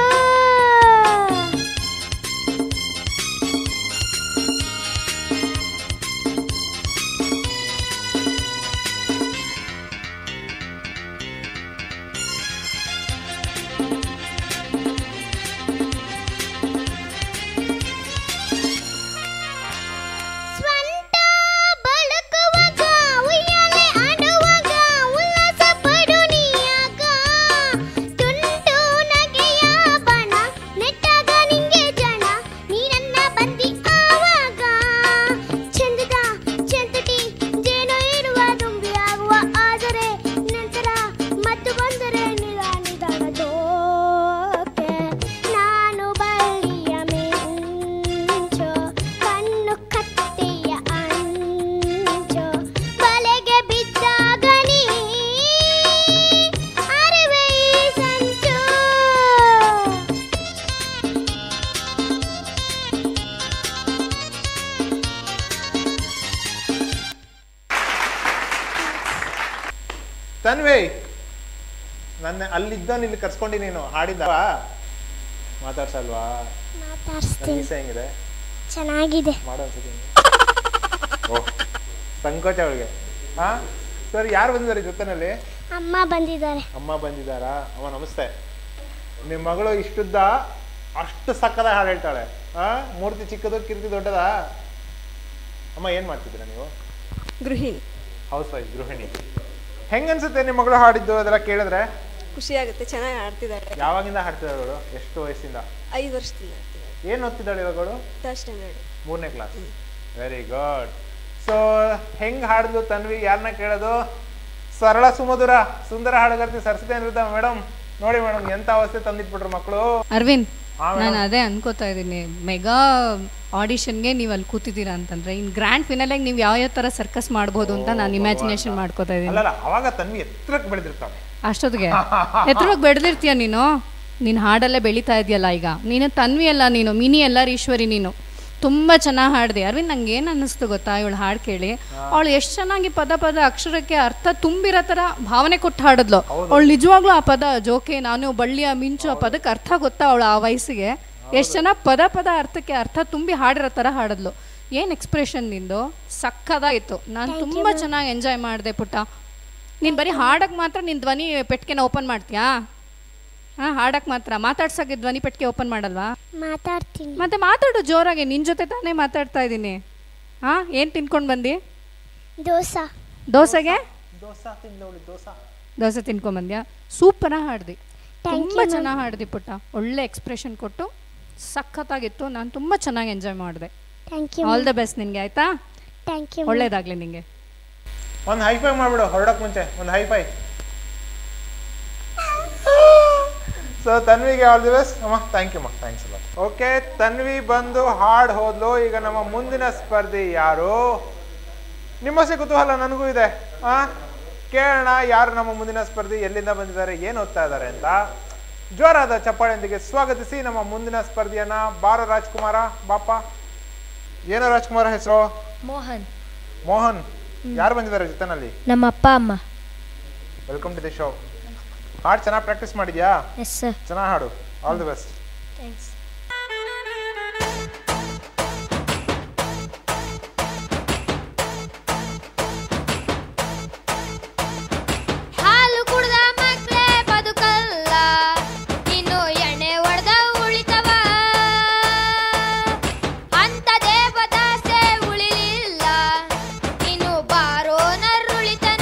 [SPEAKER 8] ಸ್ವಂತ ಬಳುಕುವಾಗ, ಉಯ್ಯಾಲೆ ಆಡುವಾಗ, ಉಲ್ಲಾಸ ಪಡು ನೀಯಾಗ, ತುಂಡು ನಗೆಯ ಬಣ ನೆಟ್ಟಾಗ ನಿಂಗೆ ಜನ, ನೀ ನನ್ನ ಬಂದಿ ಆವಾಗ. ಚಂದದ ಚಂತಟಿ ಜೇನು ಇರುವ ದುಂಬಿ ಆಗುವ, ಆದರೆ ನಂತರ ಮತ್ತು ಬಂದರೆ ನಿಧಾನ ನಿಧಾನ. ಜೋಕೆ ನಾನು ಬಳ್ಳಿಯ ಮಿಂಚು, ಕಣ್ಣು ಕತ್ತಿಯ ಅಂಚು, ಬಲೆಗೆ ಬಿದ್ದಾಗ ನೀ ಅರಿವೆ ಸಂಚು.
[SPEAKER 1] ತನ್ವಿ, ನನ್ನ ಅಲ್ಲಿದ್ದ ಇಲ್ಲಿ ಕರ್ಸ್ಕೊಂಡಿ ನೀನು ಹಾಡಿದ್ದವಾ? ಮಾತಾಡ್ಸಲ್ವಾ?
[SPEAKER 8] ಮಾತಾಡ್ಸ್ತೀನಿ.
[SPEAKER 1] ಮೀಸೆ ಹೆಂಗಿದೆ?
[SPEAKER 8] ಚೆನ್ನಾಗಿದೆ.
[SPEAKER 1] ಮಾಡೋ ಅನ್ಸುತ್ತೆ. ಓಹ್ ಸಂಕೋಚ ಅವಳಿಗೆ. ಹಾ ಸರ್, ಯಾರು ಬಂದಿದ್ದಾರೆ ಜೊತೆನಲ್ಲಿ?
[SPEAKER 8] ಅಮ್ಮ ಬಂದಿದ್ದಾರೆ.
[SPEAKER 1] ಅಮ್ಮ ಬಂದಿದ್ದಾರಾ? ಅಮ್ಮ ನಮಸ್ತೆ. ನಿಮ್ಮ ಮಗಳು ಇಷ್ಟುದ್ದ ಅಷ್ಟು ಸಕ್ಕದ ಹಾಡು ಹೇಳ್ತಾಳೆ. ಹಾ ಮೂರ್ತಿ ಚಿಕ್ಕದು ಕೀರ್ತಿ ದೊಡ್ಡದಾ? ಅಮ್ಮ ಏನ್ ಮಾಡ್ತಿದ್ದೀರಾ ನೀವು?
[SPEAKER 6] ಗೃಹಿಣಿ.
[SPEAKER 1] ಹೌಸ್ ವೈಫ್, ಗೃಹಿಣಿ. ಹೆಂಗನ್ಸುತ್ತೆ ನಿಮ್ಮ ಮಗಳು ಹಾಡಿದ್ದು ಅದೆಲ್ಲ ಕೇಳಿದ್ರೆ?
[SPEAKER 6] ಖುಷಿ ಆಗುತ್ತೆ, ಚೆನ್ನಾಗಿ ಆಡ್ತಿದ್ದಾರೆ.
[SPEAKER 1] ಯಾವಾಗಿಂದ ಹಾಡ್ತಿದ್ದಾಳೆ ಅವಳು? ಎಷ್ಟು ವಯಸ್ಸಿಂದ?
[SPEAKER 6] ಐದು ವರ್ಷದಿಂದ ಆಡ್ತಿದ್ದಾರೆ.
[SPEAKER 1] ಏನ್ ಓದ್ತಿದ್ದಾಳೆ ಇವಾಗ ಅವಳು?
[SPEAKER 6] ಥರ್ಡ್ ಸ್ಟ್ಯಾಂಡರ್ಡ್,
[SPEAKER 1] ಮೂರನೇ ಕ್ಲಾಸ್. Very good. ಸೊ ಹೆಂಗ್ ಹಾಡಿದ್ಲು ತನ್ವಿ? ಯಾರನ್ನ ಕೇಳೋದು? ಸರಳ ಸುಮಧುರ ಸುಂದರ ಹಾಡುಗಾರ್ತಿ ಸರಸ್ವತಿ ಅನಿರುದ್ಧ ಮೇಡಮ್. ನೋಡಿ ಮೇಡಮ್, ಎಂತ ಅವಸ್ಥೆ ತಂದಿಟ್ಬಿಟ್ರು ಮಕ್ಕಳು.
[SPEAKER 3] ಅರವಿಂದ್, ನಾನು ಅದೇ ಅನ್ಕೋತಾ ಇದ್ದೀನಿ, ಮೆಗಾ ಆಡಿಷನ್ಗೆ ನೀವು ಅಲ್ಲಿ ಕೂತಿದ್ದೀರಾ ಅಂತಂದ್ರೆ ಇನ್ ಗ್ರ್ಯಾಂಡ್ ಫಿನಾಲೆಗೆ ನೀವು ಯಾವ ಯಾವ ಥರ ಸರ್ಕಸ್ ಮಾಡ್ಬೋದು ಅಂತ ನಾನು ಇಮ್ಯಾಜಿನೇಷನ್ ಮಾಡ್ಕೋತಾ ಇದ್ದೀನಿ.
[SPEAKER 1] ಅಲ್ಲಲ್ಲ, ಅವಾಗ ತನ್ವಿ ಎತ್ತರಕ್ಕೆ ಬೆಳೆದಿರ್ತಾಳೆ.
[SPEAKER 3] ಅಷ್ಟೊತ್ತಿಗೆ ಎತ್ತರವಾಗಿ ಬೆಳೆದಿರ್ತೀಯ ನೀನು. ನೀನು ಹಾಡಲ್ಲೇ ಬೆಳೀತಾ ಇದೆಯಲ್ಲ ಈಗ. ನೀನು ತನ್ವಿ ಅಲ್ಲ, ನೀನು ಮಿನಿ ಎಲ್ಲಾರೀಶ್ವರಿ. ನೀನು ತುಂಬ ಚೆನ್ನಾಗಿ ಹಾಡಿದೆ. ಅರವಿಂದ್ ನಂಗೆ ಏನು ಅನ್ನಿಸ್ತು ಗೊತ್ತಾ ಇವಳು ಹಾಡು ಕೇಳಿ, ಅವಳು ಎಷ್ಟು ಚೆನ್ನಾಗಿ ಪದ ಪದ ಅಕ್ಷರಕ್ಕೆ ಅರ್ಥ ತುಂಬಿರೋ ಥರ ಭಾವನೆ ಕೊಟ್ಟು ಹಾಡಿದ್ಲು. ಅವಳು ನಿಜವಾಗ್ಲೂ ಆ ಪದ ಜೋಕೆ ನಾನು ಬಳ್ಳಿಯ ಮಿಂಚು ಆ ಪದಕ್ಕೆ ಅರ್ಥ ಗೊತ್ತಾ ಅವಳು ಆ ವಯಸ್ಸಿಗೆ ಎಷ್ಟು ಚೆನ್ನಾಗಿ ಪದ ಪದ ಅರ್ಥಕ್ಕೆ ಅರ್ಥ ತುಂಬಿ ಹಾಡಿರೋ ಥರ ಹಾಡಿದ್ಲು. ಏನು ಎಕ್ಸ್ಪ್ರೆಷನ್ ನಿಂದು ಸಕ್ಕದಾಯಿತು. ನಾನು ತುಂಬ ಚೆನ್ನಾಗಿ ಎಂಜಾಯ್ ಮಾಡಿದೆ ಪುಟ್ಟ. ನೀನು ಬರೀ ಹಾಡಕ್ಕೆ ಮಾತ್ರ ನಿನ್ನ ಧ್ವನಿ ಪೆಟ್ಟಿಗೆನ ಓಪನ್ ಮಾಡ್ತೀಯಾ? ಹಾಂ, ಹಾಡಕ್ಕೆ ಮಾತ್ರ, ಮಾತಾಡ್ಸೋಕ್ಕೆ ಧ್ವನಿ ಪೆಟ್ಟಿಗೆ ಓಪನ್ ಮಾಡಲ್ವಾ?
[SPEAKER 8] ಮಾತಾಡ್ತೀನಿ.
[SPEAKER 3] ಮತ್ತೆ ಮಾತಾಡು ಜೋರಾಗಿ, ನಿನ್ನ ಜೊತೆ ತಾನೇ ಮಾತಾಡ್ತಾ ಇದ್ದೀನಿ. ಹಾಂ, ಏನು ತಿನ್ಕೊಂಡು ಬಂದು?
[SPEAKER 8] ದೋಸೆ.
[SPEAKER 3] ದೋಸೆಗೆ
[SPEAKER 4] ದೋಸೆ ತಿಂದವಳು ದೋಸೆ
[SPEAKER 3] ದೋಸೆ ತಿನ್ಕೊಂಬಂದ್ಯಾ? ಸೂಪರಾಗಿ ಹಾಡ್ದಿ, ತುಂಬ ಚೆನ್ನಾಗಿ ಹಾಡ್ದಿ ಪುಟ್ಟ. ಒಳ್ಳೆ ಎಕ್ಸ್ಪ್ರೆಷನ್ ಕೊಟ್ಟು ಸಖತ್ತಾಗಿತ್ತು. ನಾನು ತುಂಬ ಚೆನ್ನಾಗಿ ಎಂಜಾಯ್ ಮಾಡಿದೆ. ಆಲ್ ದ ಬೆಸ್ಟ್ ನಿನಗೆ, ಆಯಿತಾ?
[SPEAKER 8] Thank you.
[SPEAKER 3] ಒಳ್ಳೇದಾಗಲಿ ನಿನಗೆ.
[SPEAKER 1] ಒಂದು ಹೈಫೈ ಮಾಡಿಬಿಡು ಹೊರಡಕ್ಕೆ ಮುಂಚೆ, ಒಂದು ಹೈಫೈ. ಸೊ ತನ್ವಿಗೆ ಆಲ್ ದಿ ಬೆಸ್ಟ್ ಅಮ್ಮ. ಥ್ಯಾಂಕ್ ಯು ಅಮ್ಮ, ಥ್ಯಾಂಕ್ಸ್ ಅಲ್ಲ. ಓಕೆ, ತನ್ವಿ ಬಂದು ಹಾಡು ಹೋದ್ಲು. ಈಗ ನಮ್ಮ ಮುಂದಿನ ಸ್ಪರ್ಧಿ ಯಾರು? ನಿಮ್ಮಸೆ ಕುತೂಹಲ ನನಗೂ ಇದೆ. ಹಾಂ, ಕೇಳೋಣ ಯಾರು ನಮ್ಮ ಮುಂದಿನ ಸ್ಪರ್ಧಿ, ಎಲ್ಲಿಂದ ಬಂದಿದ್ದಾರೆ, ಏನು ಓದ್ತಾ ಇದ್ದಾರೆ ಅಂತ. ಜೋರಾದ ಚಪ್ಪಾಳೆಯೊಂದಿಗೆ ಸ್ವಾಗತಿಸಿ ನಮ್ಮ ಮುಂದಿನ ಸ್ಪರ್ಧಿಯನ್ನ. ಬಾರ ರಾಜ್ಕುಮಾರ, ಬಾಪ. ಏನೋ ರಾಜ್ಕುಮಾರ ಹೆಸರು?
[SPEAKER 10] ಮೋಹನ್.
[SPEAKER 1] ಮೋಹನ್, ಯಾರು ಬಂದಿದ್ದಾರೆ ಜೊತೆನಲ್ಲಿ?
[SPEAKER 10] ನಮ್ಮ ಅಪ್ಪ ಅಮ್ಮ.
[SPEAKER 1] Welcome to the show. ಹಾಡು ಚೆನ್ನಾಗಿ ಪ್ರಾಕ್ಟೀಸ್ ಮಾಡಿದ್ಯಾ?
[SPEAKER 10] Yes sir.
[SPEAKER 1] ಚೆನ್ನಾಗಿ ಹಾಡು. All the best.
[SPEAKER 10] ಥ್ಯಾಂಕ್ಸ್.
[SPEAKER 2] ಹಾಲು ಕುಡ್ದ ಮಕ್ಕಳೇ ಬದುಕಲ್ಲ, ಇನ್ನು ಎಣ್ಣೆ ಹೊಡೆದ ಉಳಿತವ. ಅಂತದೇ ಬದಾಸೆ ಉಳಿಲಿಲ್ಲ, ಇನ್ನು ಬಾರೋ ನರುಳಿತನ.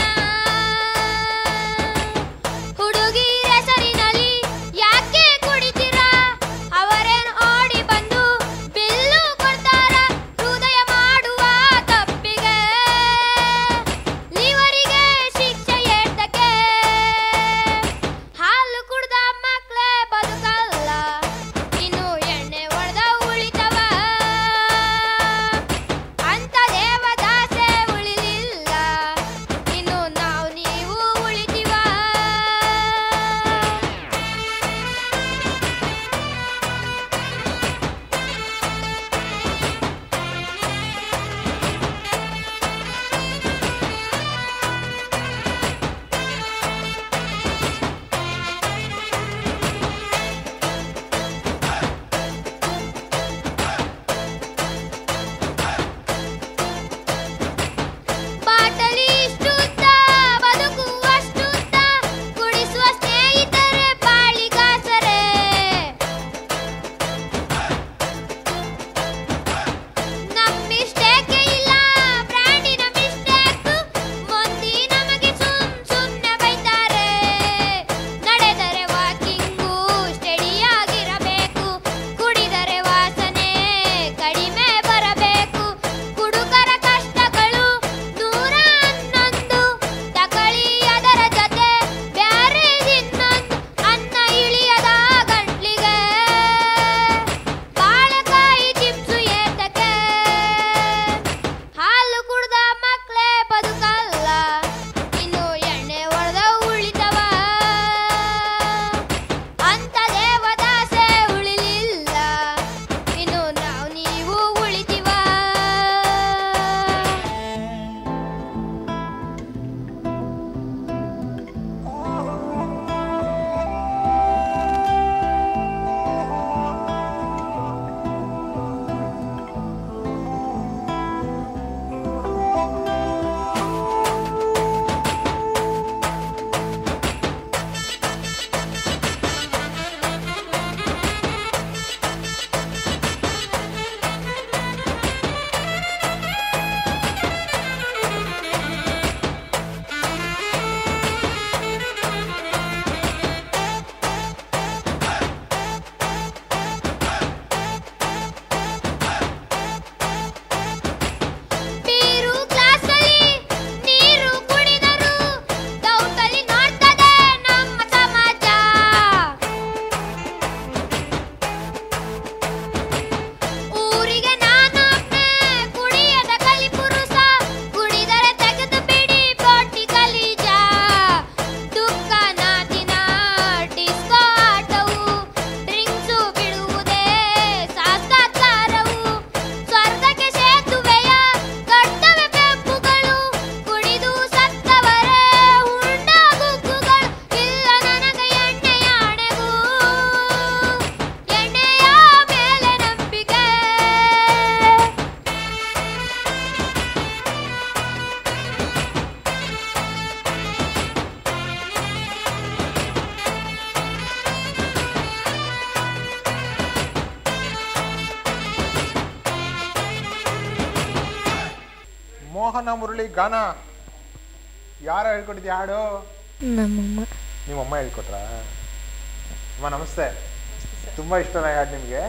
[SPEAKER 2] ಹುಡುಗಿ ಹೆಸರಿನಲ್ಲಿ ಯಾಕೆ ಕುಡಿತೀರಾ, ಅವರೇ
[SPEAKER 1] ಮೋಹನ ಮುರಳಿ ಗಾನ ಯಾರು ಹೇಳ್ಕೊಟ್ಟಿದ್ಯಾ ಹಾಡು?
[SPEAKER 8] ನಮ್ಮಮ್ಮ.
[SPEAKER 1] ನಿಮ್ಮಮ್ಮ ಹೇಳ್ಕೊಟ್ರಾ? ಅಮ್ಮ ನಮಸ್ತೆ. ತುಂಬಾ ಇಷ್ಟನ ಹಾಡು ನಿಮ್ಗೆ?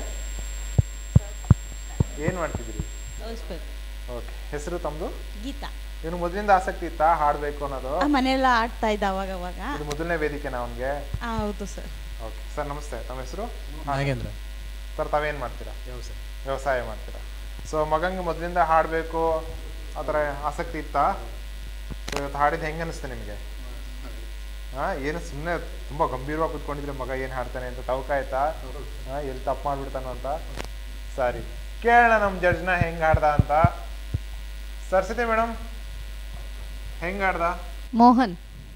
[SPEAKER 1] ಏನ್ ಮಾಡ್ತಿದ್ದೀರಿ? ಓಕೆ. ಹೆಸರು ತಮ್ಮದು?
[SPEAKER 6] ಗೀತಾ.
[SPEAKER 1] ಇವನು ಮೊದಲಿಂದ ಆಸಕ್ತಿ ಇತ್ತಾ ಹಾಡ್ಬೇಕು ಅನ್ನೋದು?
[SPEAKER 6] ಮನೆಯೆಲ್ಲ ಆಡ್ತಾ ಇದ್ದ ಅವಾಗ ಅವಾಗ.
[SPEAKER 1] ಇದು ಮೊದಲನೇ ವೇದಿಕೆನಾ ಅವನಿಗೆ?
[SPEAKER 6] ಹೌದು ಸರ್.
[SPEAKER 1] ಓಕೆ ಸರ್ ನಮಸ್ತೆ. ತಮ್ಮ ಹೆಸರು?
[SPEAKER 10] ನಾಗೇಂದ್ರ.
[SPEAKER 1] ಸರ್ ತಾವೇನು ಮಾಡ್ತೀರಾ?
[SPEAKER 10] ವ್ಯವಸಾಯ.
[SPEAKER 1] ವ್ಯವಸಾಯ ಮಾಡ್ತೀರಾ. ಸೊ ಮಗಂಗೆ ಮೊದಲಿಂದ ಹಾಡಬೇಕು ಆ ಥರ ಆಸಕ್ತಿ ಇತ್ತಾ? ಸೊ ಇವತ್ತು ಹಾಡಿದ್ದು ಹೆಂಗೆ ಅನಿಸ್ತೆ ನಿಮಗೆ? ಹಾಂ ಏನು ಸುಮ್ಮನೆ ತುಂಬ ಗಂಭೀರವಾಗಿ ಕುತ್ಕೊಂಡಿದ್ರೆ ಮಗ ಏನು ಹಾಡ್ತಾನೆ ಅಂತ ತವಕಾಯ್ತಾ? ಹಾಂ ಎಲ್ಲಿ ತಪ್ಪು ಮಾಡಿಬಿಡ್ತಾನೋ ಅಂತ? ಸರಿ ಕೇಳೋಣ ನಮ್ಮ ಜಡ್ಜ್ನ ಹೆಂಗೆ ಹಾಡ್ದ ಅಂತ. ಸರ್ಸ್ವತಿ ಮೇಡಮ್ ಹೆಂಗೆ ಹಾಡ್ದ?
[SPEAKER 3] ಮೋಹನ್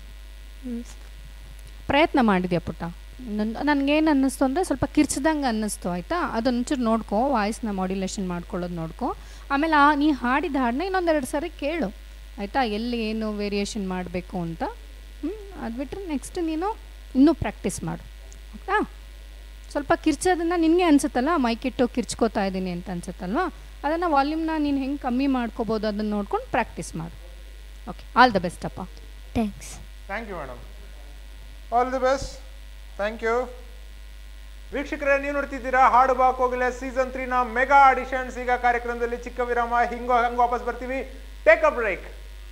[SPEAKER 3] ಪ್ರಯತ್ನ ಮಾಡಿದ್ಯಾ ಪುಟ್ಟ? ನನಗೇನು ಅನ್ನಿಸ್ತು ಅಂದರೆ ಸ್ವಲ್ಪ ಕಿರ್ಚ್ದಂಗೆ ಅನ್ನಿಸ್ತು ಆಯಿತಾ. ಅದೊಂಚೂರು ನೋಡ್ಕೊ, ವಾಯ್ಸ್ನ ಮಾಡ್ಯುಲೇಷನ್ ಮಾಡ್ಕೊಳ್ಳೋದು ನೋಡ್ಕೊ. ಆಮೇಲೆ ಆ ನೀ ಹಾಡಿದ ಹಾಡನ್ನ ಇನ್ನೊಂದೆರಡು ಸಾರಿ ಕೇಳು ಆಯಿತಾ, ಎಲ್ಲಿ ಏನು ವೇರಿಯೇಷನ್ ಮಾಡಬೇಕು ಅಂತ. ಹ್ಞೂ ಅದು ಬಿಟ್ಟರೆ ನೆಕ್ಸ್ಟ್ ನೀನು ಇನ್ನೂ ಪ್ರಾಕ್ಟೀಸ್ ಮಾಡು ಆಯಿತಾ. ಸ್ವಲ್ಪ ಕಿರ್ಚೋದನ್ನು ನಿನಗೆ ಅನಿಸುತ್ತಲ್ಲ, ಮೈಕಿಟ್ಟು ಕಿರ್ಚ್ಕೋತಾ ಇದ್ದೀನಿ ಅಂತ ಅನ್ಸುತ್ತಲ್ವ, ಅದನ್ನು ವಾಲ್ಯೂಮ್ನ ನೀನು ಹೆಂಗೆ ಕಮ್ಮಿ ಮಾಡ್ಕೋಬೋದು ಅದನ್ನು ನೋಡ್ಕೊಂಡು ಪ್ರಾಕ್ಟೀಸ್ ಮಾಡು. ಓಕೆ, ಆಲ್ ದ ಬೆಸ್ಟ್ ಅಪ್ಪ.
[SPEAKER 8] Thanks.
[SPEAKER 1] Thank you madam. All the best. Thank you. ವೀಕ್ಷಕರೇ, ನೀವು ನೋಡ್ತಿದ್ದೀರಾ ಹಾಡು ಬಾ ಕೋಗಿಲೆ ಸೀಸನ್ ತ್ರೀನ ಮೆಗಾ ಆಡಿಷನ್ಸ್. ಈಗ ಕಾರ್ಯಕ್ರಮದಲ್ಲಿ ಚಿಕ್ಕ ವಿರಾಮ, ಹಿಂಗೋ ಹಂಗೆ ವಾಪಸ್ ಬರ್ತೀವಿ. Take a break.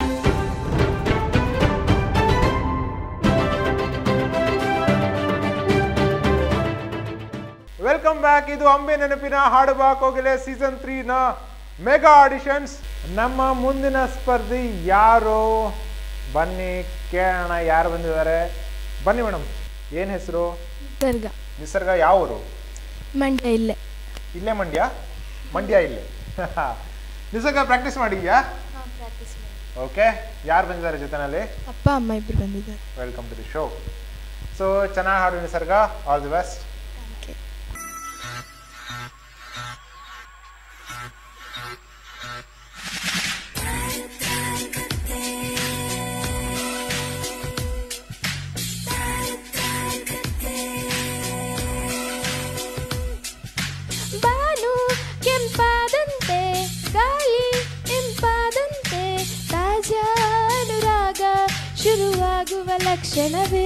[SPEAKER 1] Welcome back. ಇದು ಅಂಬೆ ನೆನಪಿನ ಹಾಡು ಬಾ ಕೋಗಿಲೆ ಸೀಸನ್ ತ್ರೀನ ಮೆಗಾ ಆಡಿಷನ್ಸ್. ನಮ್ಮ ಮುಂದಿನ ಸ್ಪರ್ಧಿ ಯಾರು? ಬನ್ನಿ ಕೇಳೋಣ ಯಾರು ಬಂದಿದ್ದಾರೆ. ಬನ್ನಿ ಮೇಡಮ್. ಏನು ಹೆಸರು?
[SPEAKER 5] ನಿಸರ್ಗ.
[SPEAKER 1] ನಿಸರ್ಗ ಯಾವ ಊರು?
[SPEAKER 5] ಮಂಡ್ಯ. ಇಲ್ಲೇ
[SPEAKER 1] ಇಲ್ಲೇ ಮಂಡ್ಯ? ಮಂಡ್ಯ ಇಲ್ಲೇ. ನಿಸರ್ಗ ಪ್ರಾಕ್ಟೀಸ್ ಮಾಡಿದ್ಯಾ? ಓಕೆ. ಯಾರು ಬಂದಿದ್ದಾರೆ ಜೊತೆನಲ್ಲಿ?
[SPEAKER 5] ಅಪ್ಪ ಅಮ್ಮ ಇಬ್ಬರು ಬಂದಿದ್ದಾರೆ.
[SPEAKER 1] Welcome to the show. So ಚೆನ್ನಾಗಿ ಹಾಡು ನಿಸರ್ಗ. All the best.
[SPEAKER 2] ಬಾನು ಕೆಂಪಾದಂತೆ, ಗಾಳಿ ಇಂಪಾದಂತೆ, ತಾಜಾ ಅನುರಾಗ ಶುರುವಾಗುವ ಲಕ್ಷಣವೇ.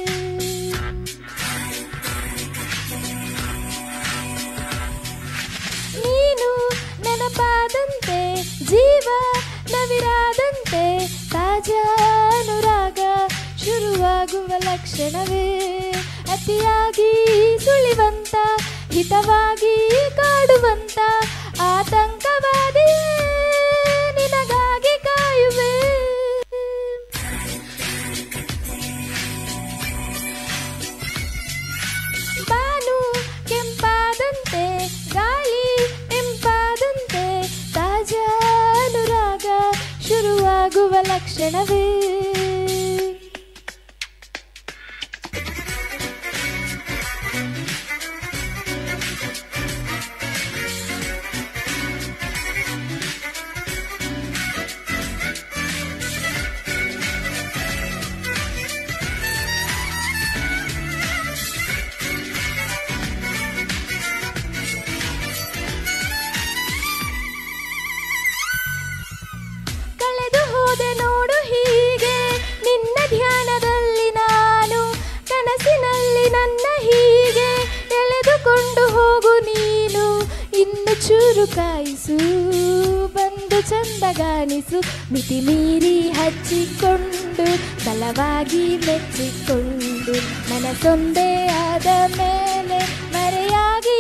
[SPEAKER 2] ನೀನು ನೆನಪಾದಂತೆ, ಜೀವ ನವಿರಾದಂತೆ, ತಾಜಾ ಅನುರಾಗ ಶುರುವಾಗುವ ಲಕ್ಷಣವೇ. ಅತಿಯಾಗಿ ಸುಳಿವಂತ, ಹಿತವಾಗಿ ಕಾಡುವಂತ ಆತಂಕವಾದಿ ನಿನಗಾಗಿ ಕಾಯುವೆ. ಬಾನು ಕೆಂಪಾದಂತೆ, ಗಾಳಿ ಇಂಪಾದಂತೆ, ತಾಜಾ ಅನುರಾಗ ಶುರುವಾಗುವ ಲಕ್ಷಣವೇ. ಕಳೆದು ಹೋದೆ ನೋಡು ಹೀಗೆ ನಿನ್ನ ಧ್ಯಾನದಲ್ಲಿ, ನಾನು ಕನಸಿನಲ್ಲಿ ನನ್ನ ಹೀಗೆ ಎಳೆದುಕೊಂಡು ಹೋಗು ನೀನು. ಇನ್ನು ಚೂರು ಕಾಯಿಸು, ಬಂದು ಚಂದಗಾನಿಸು, ಮಿತಿ ಮೀರಿ ಹಚ್ಚಿಕೊಂಡು ಬಲವಾಗಿ ಮೆಚ್ಚಿಕೊಂಡು, ಮನಸೊಂದೇ ಆದ ಮೇಲೆ ಮರೆಯಾಗಿ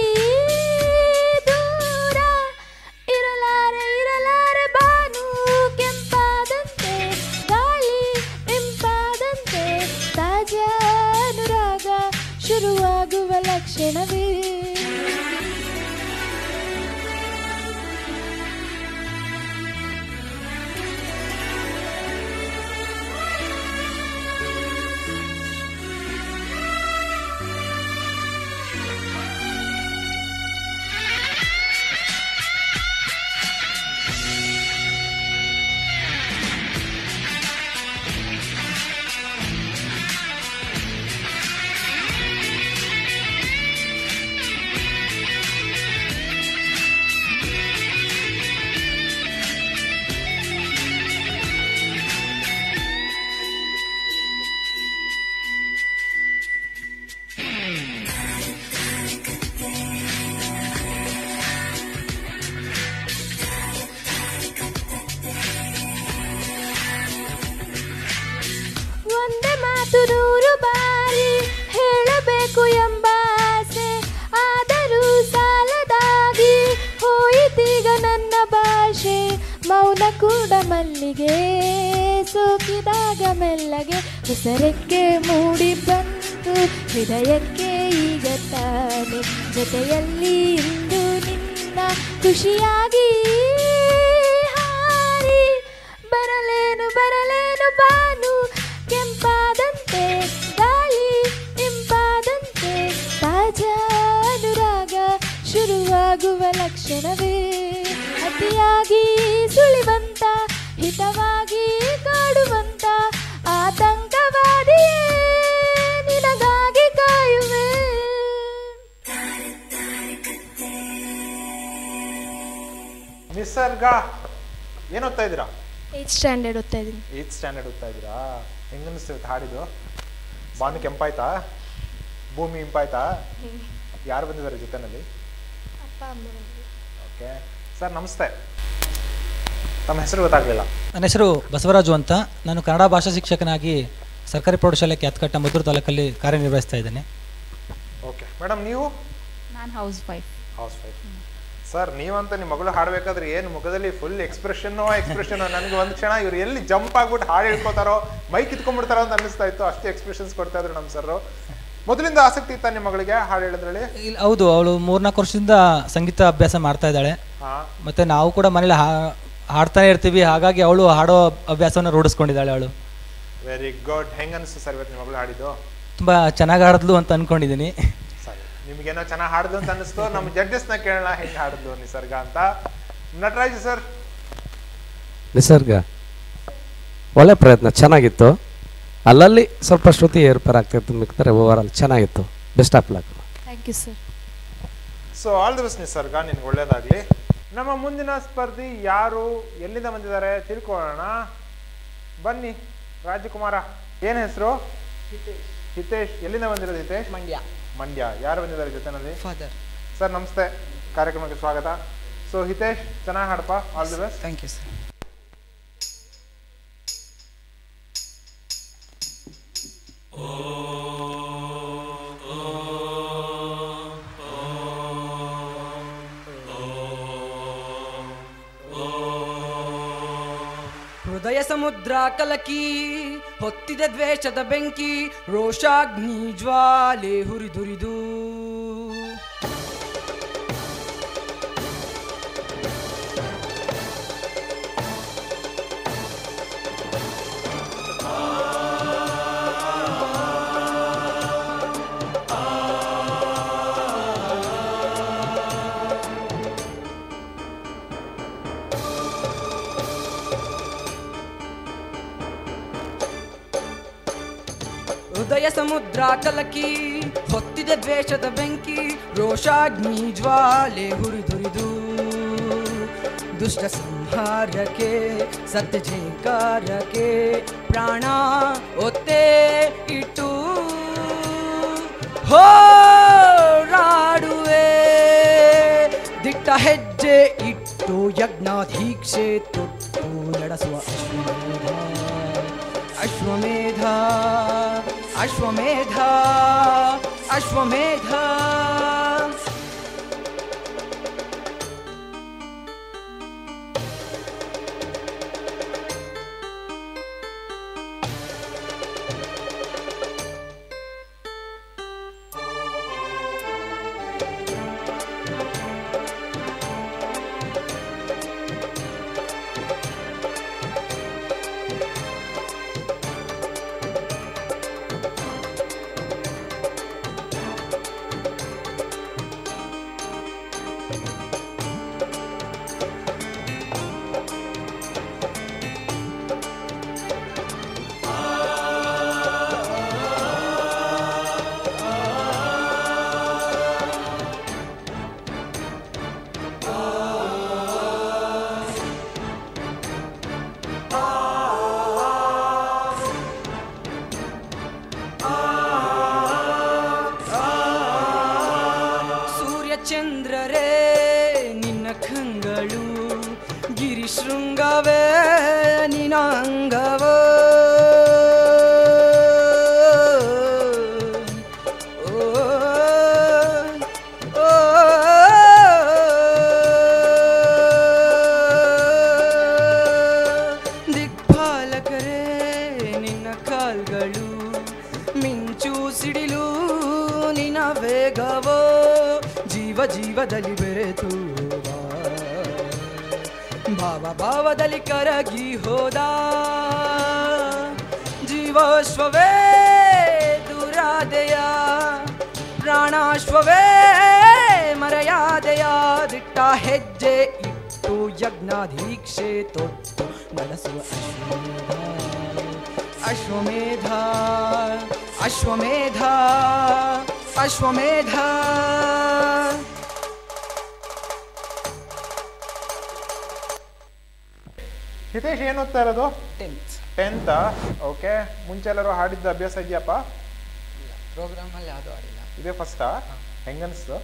[SPEAKER 2] ದೂರ ಇರಲಾರೆ ಇರಲಾರೆ. ಬಾನು ಕೆಂಪಾದಂತೆ, ಗಾಳಿ ಇಂಪಾದಂತೆ, ತಾಜಾ ಅನುರಾಗ ಶುರುವಾಗುವ ಲಕ್ಷಣವೇ. ಮೌನ ಕೂಡ ಮಲ್ಲಿಗೆ ಸೋಕಿದಾಗ ಮೆಲ್ಲಗೆ ಉಸರಕ್ಕೆ ಮೂಡಿ ಬಂತು ಹೃದಯಕ್ಕೆ ಈಗ ತಾನೆ ಜೊತೆಯಲ್ಲಿ ಇಂದು ನಿನ್ನ ಖುಷಿಯಾಗಿ ಹಾರಿ ಬರಲೇನು ಬರಲೇನು ಬಾನು ಕೆಂಪಾದಂತೆ ಗಾಳಿ ಇಂಪಾದಂತೆ ತಾಜಾ ಅನುರಾಗ ಶುರುವಾಗುವ ಲಕ್ಷಣವೇ ಅತಿಯಾಗಿ ಸುಳಿವಂತ ಹಿತವಾಗಿ ಕಾಡುವಂತ ಆತಂಕವಾದಿಯೇ ನಿನಗಾಗಿ ಕಾಯುವೆ.
[SPEAKER 1] ನಿಸರ್ಗ ಏನು ಓದ್ತಾ ಇದ್ದೀರಾ?
[SPEAKER 5] ಏಯ್ತ್ ಸ್ಟ್ಯಾಂಡರ್ಡ್ ಓದ್ತಾ ಇದ್ದೀನಿ.
[SPEAKER 1] ಏಯ್ತ್ ಸ್ಟ್ಯಾಂಡರ್ಡ್ ಓದ್ತಾ ಇದ್ದೀರಾ? ಹೆಂಗ ಅನಿಸ್ತಿರುತ್ತೆ ಹಾಡಿದು? ಬಾನು ಕೆಂಪಾಯ್ತಾ? ಭೂಮಿ ಇಂಪಾಯ್ತಾ? ಯಾರು ಬಂದಿದ್ದಾರೆ ಜೊತೆನಲ್ಲಿ?
[SPEAKER 5] ಅಪ್ಪ ಅಮ್ಮ.
[SPEAKER 1] ಓಕೆ ಸರ್, ನಮಸ್ತೆ. ತಮ್ಮ ಹೆಸರು ಗೊತ್ತಾಗಲಿಲ್ಲ.
[SPEAKER 10] ನನ್ನ ಹೆಸರು ಬಸವರಾಜು ಅಂತ. ನಾನು ಕನ್ನಡ ಭಾಷಾ ಶಿಕ್ಷಕನಾಗಿ ಸರ್ಕಾರಿ ಪ್ರೌಢಶಾಲೆ ಕ್ಯಾತ್ಕಟ್ಟ ಮದ್ದೂರು ತಾಲೂಕಲ್ಲಿ ಕಾರ್ಯನಿರ್ವಹಿಸ್ತಾ ಇದ್ದೇನೆ.
[SPEAKER 1] ಓಕೆ ಮೇಡಮ್, ನೀವು?
[SPEAKER 6] ನಾನು housewife.
[SPEAKER 1] Housewife. Sir, ನೀವಂತ ನಿಮ್ಮ ಮಗಳು ಹಾಡಬೇಕಾದ್ರೆ ಏನು ಮುಖದಲ್ಲಿ ಫುಲ್ ಎಕ್ಸ್ಪ್ರೆಷನ್ನೋ ಎಕ್ಸ್ಪ್ರೆಷನ್ ನನಗೆ ಒಂದು ಕ್ಷಣ ಇವ್ರು ಎಲ್ಲಿ ಜಂಪ್ ಆಗ್ಬಿಟ್ಟು ಹಾಡು ಹೇಳ್ಕೊತಾರೋ ಮೈಕ್ ಕಿತ್ಕೊಂಡ್ಬಿಡ್ತಾರೋ ಅಂತ ಅನ್ನಿಸ್ತಾ ಇತ್ತು. ಅಷ್ಟೇ ಎಕ್ಸ್ಪ್ರೆಷನ್ಸ್ ಕೊಡ್ತಾ ಇದ್ರು ನಮ್ಮ ಸರ್. ಮೊದಲಿಂದ ಆಸಕ್ತಿ ಇತ್ತ ನಿಮ್ಮ ಮಗಳಿಗೆ ಹಾಡು ಹೇಳಿದ್ರಲ್ಲಿ?
[SPEAKER 10] ಇಲ್ಲ, ಹೌದು. ಅವಳು ಮೂರ್ನಾಲ್ಕು ವರ್ಷದಿಂದ ಸಂಗೀತ ಅಭ್ಯಾಸ ಮಾಡ್ತಾ ಇದ್ದಾಳೆ. ಮತ್ತೆ ನಾವು ಕೂಡ ಮನೇಲಿ ಹಾಡ್ತಾನೆ ಇರ್ತೀವಿ. ಹಾಗಾಗಿ ಅವಳು ಹಾಡೋ ಅಭ್ಯಾಸವನ್ನು ರೂಢಿಸ್ಕೊಂಡಿದ್ದಾಳೆ ಅವಳು.
[SPEAKER 1] Very good. ಹೆಂಗ ಅನಿಸ್ತು ಸರ್ ಇವತ್ತು ನಿಮ್ಮ ಮಗಳು ಹಾಡಿದ್ದು?
[SPEAKER 10] ತುಂಬಾ ಚೆನ್ನಾಗಿ ಹಾಡಿದ್ಲು ಅಂತ ಅನ್ಕೊಂಡಿದ್ದೀನಿ.
[SPEAKER 1] ಸರಿ, ನಿಮ್ಗೇನೋ ಚೆನ್ನಾಗಿ ಹಾಡಿದ್ಲು ಅಂತ ಅನಿಸ್ತು. ನಮ್ಮ ಜಡ್ಜಸ್ನ ಕೇಳೋಣ ಹೆಂಗೆ ಹಾಡಿದ್ಲು ನಿಸರ್ಗ ಅಂತ. ನಟರಾಜ್ ಸರ್.
[SPEAKER 11] ನಿಸರ್ಗ ಒಳ್ಳೆ ಪ್ರಯತ್ನ, ಚೆನ್ನಾಗಿತ್ತು. ಅಲ್ಲಲ್ಲಿ ಸ್ವಲ್ಪ ಶ್ರುತಿ ಏರ್ಪೇರ್ ಆಗ್ತಿತ್ತು, ಮಿಕ್ತಾರೆ ಓವರ್ ಆಲ್ ಚೆನ್ನಾಗಿತ್ತು. Best of luck.
[SPEAKER 5] Thank you sir.
[SPEAKER 1] So all the best Nisarga, ನಿನ್ಗೆ ಒಳ್ಳೇದಾಗಲಿ. ನಮ್ಮ ಮುಂದಿನ ಸ್ಪರ್ಧಿ ಯಾರು, ಎಲ್ಲಿಂದ ಬಂದಿದ್ದಾರೆ ತಿಳ್ಕೊಳ್ಳೋಣ ಬನ್ನಿ. ರಾಜಕುಮಾರ, ಏನು ಹೆಸರು? ಹಿತೇಶ್. ಹಿತೇಶ್, ಎಲ್ಲಿಂದ ಬಂದಿರೋದು ಹಿತೇಶ್?
[SPEAKER 12] ಮಂಡ್ಯ.
[SPEAKER 1] ಮಂಡ್ಯ. ಯಾರು ಬಂದಿದ್ದಾರೆ ಜೊತೆನಲ್ಲಿ?
[SPEAKER 12] ಫಾದರ್.
[SPEAKER 1] ಸರ್ ನಮಸ್ತೆ, ಕಾರ್ಯಕ್ರಮಕ್ಕೆ ಸ್ವಾಗತ. ಸೊ ಹಿತೇಶ್, ಚೆನ್ನಾಗಿ ಹಾಡಪ್ಪ. All the best.
[SPEAKER 12] Thank you sir. ಹೃದಯ ಸಮುದ್ರ ಕಲಕಿ ಹೊತ್ತಿದೆ ದ್ವೇಷದ ಬೆಂಕಿ ರೋಷಾಗ್ನಿ ಜ್ವಾಲೆ ಹುರಿದುರಿದು ಹೃದಯ ಸಮುದ್ರ ಕಲಕಿ ಹೊತ್ತಿದೆ ದ್ವೇಷದ ಬೆಂಕಿ ರೋಷಾಗ್ನಿ ಜ್ವಾಲೆ ಹುರಿದುರಿದು ದುಷ್ಟ ಸಂಹಾರಕ್ಕೆ ಸತ್ಯ ಜೇಕಾರಕ್ಕೆ ಪ್ರಾಣ ಒತ್ತೆ ಇಟ್ಟು ಹೋರಾಡುವೆ ದಿಟ್ಟ ಹೆಜ್ಜೆ ಇಟ್ಟು ಯಜ್ಞಾಧೀಕ್ಷೆ ತೊಟ್ಟು ನಡೆಸುವ ಅಶ್ವಮೇಧ ಅಶ್ವಮೇಧ ಅಶ್ವಮೇಧ ಚಂದ್ರರೇ ನಿನ್ನ ಕಂಗಳು ಗಿರಿಶೃಂಗವೇ ನಿನಾಂಗವ ಜೀವ ಜೀವದಲ್ಲಿ ಬೆರೆತು ಭಾವ ಭಾವದಲ್ಲಿ ಕರಗಿ ಹೋದ ಜೀವಶ್ವವೇ ದುರಾದೆಯ ಪ್ರಾಣಾಶ್ವವೇ ಮರೆಯಾದೆಯ ದಿಟ್ಟ ಹೆಜ್ಜೆ ಇಟ್ಟು ಯಜ್ಞ ದೀಕ್ಷೆ ತೊಟ್ಟು ನಡೆಸುವ ಅಶ್ವಮೇಧ ಅಶ್ವಮೇಧ ಅಶ್ವಮೇಧ
[SPEAKER 1] ಹಿತೇಶ್ ಏನು ಓದ್ತಾ ಇರೋದು?
[SPEAKER 12] Tenth
[SPEAKER 1] tenth. ಓಕೆ, ಮುಂಚೆ ಎಲ್ಲರೂ ಹಾಡಿದ್ದ ಅಭ್ಯಾಸ ಇದೆಯಪ್ಪ?
[SPEAKER 12] ಪ್ರೋಗ್ರಾಮಲ್ಲಿ ಯಾವುದೂ ಆಡಿಲ್ಲ.
[SPEAKER 1] ಇದೇ ಫಸ್ಟಾ? ಹೆಂಗನ್ಸ್ತು?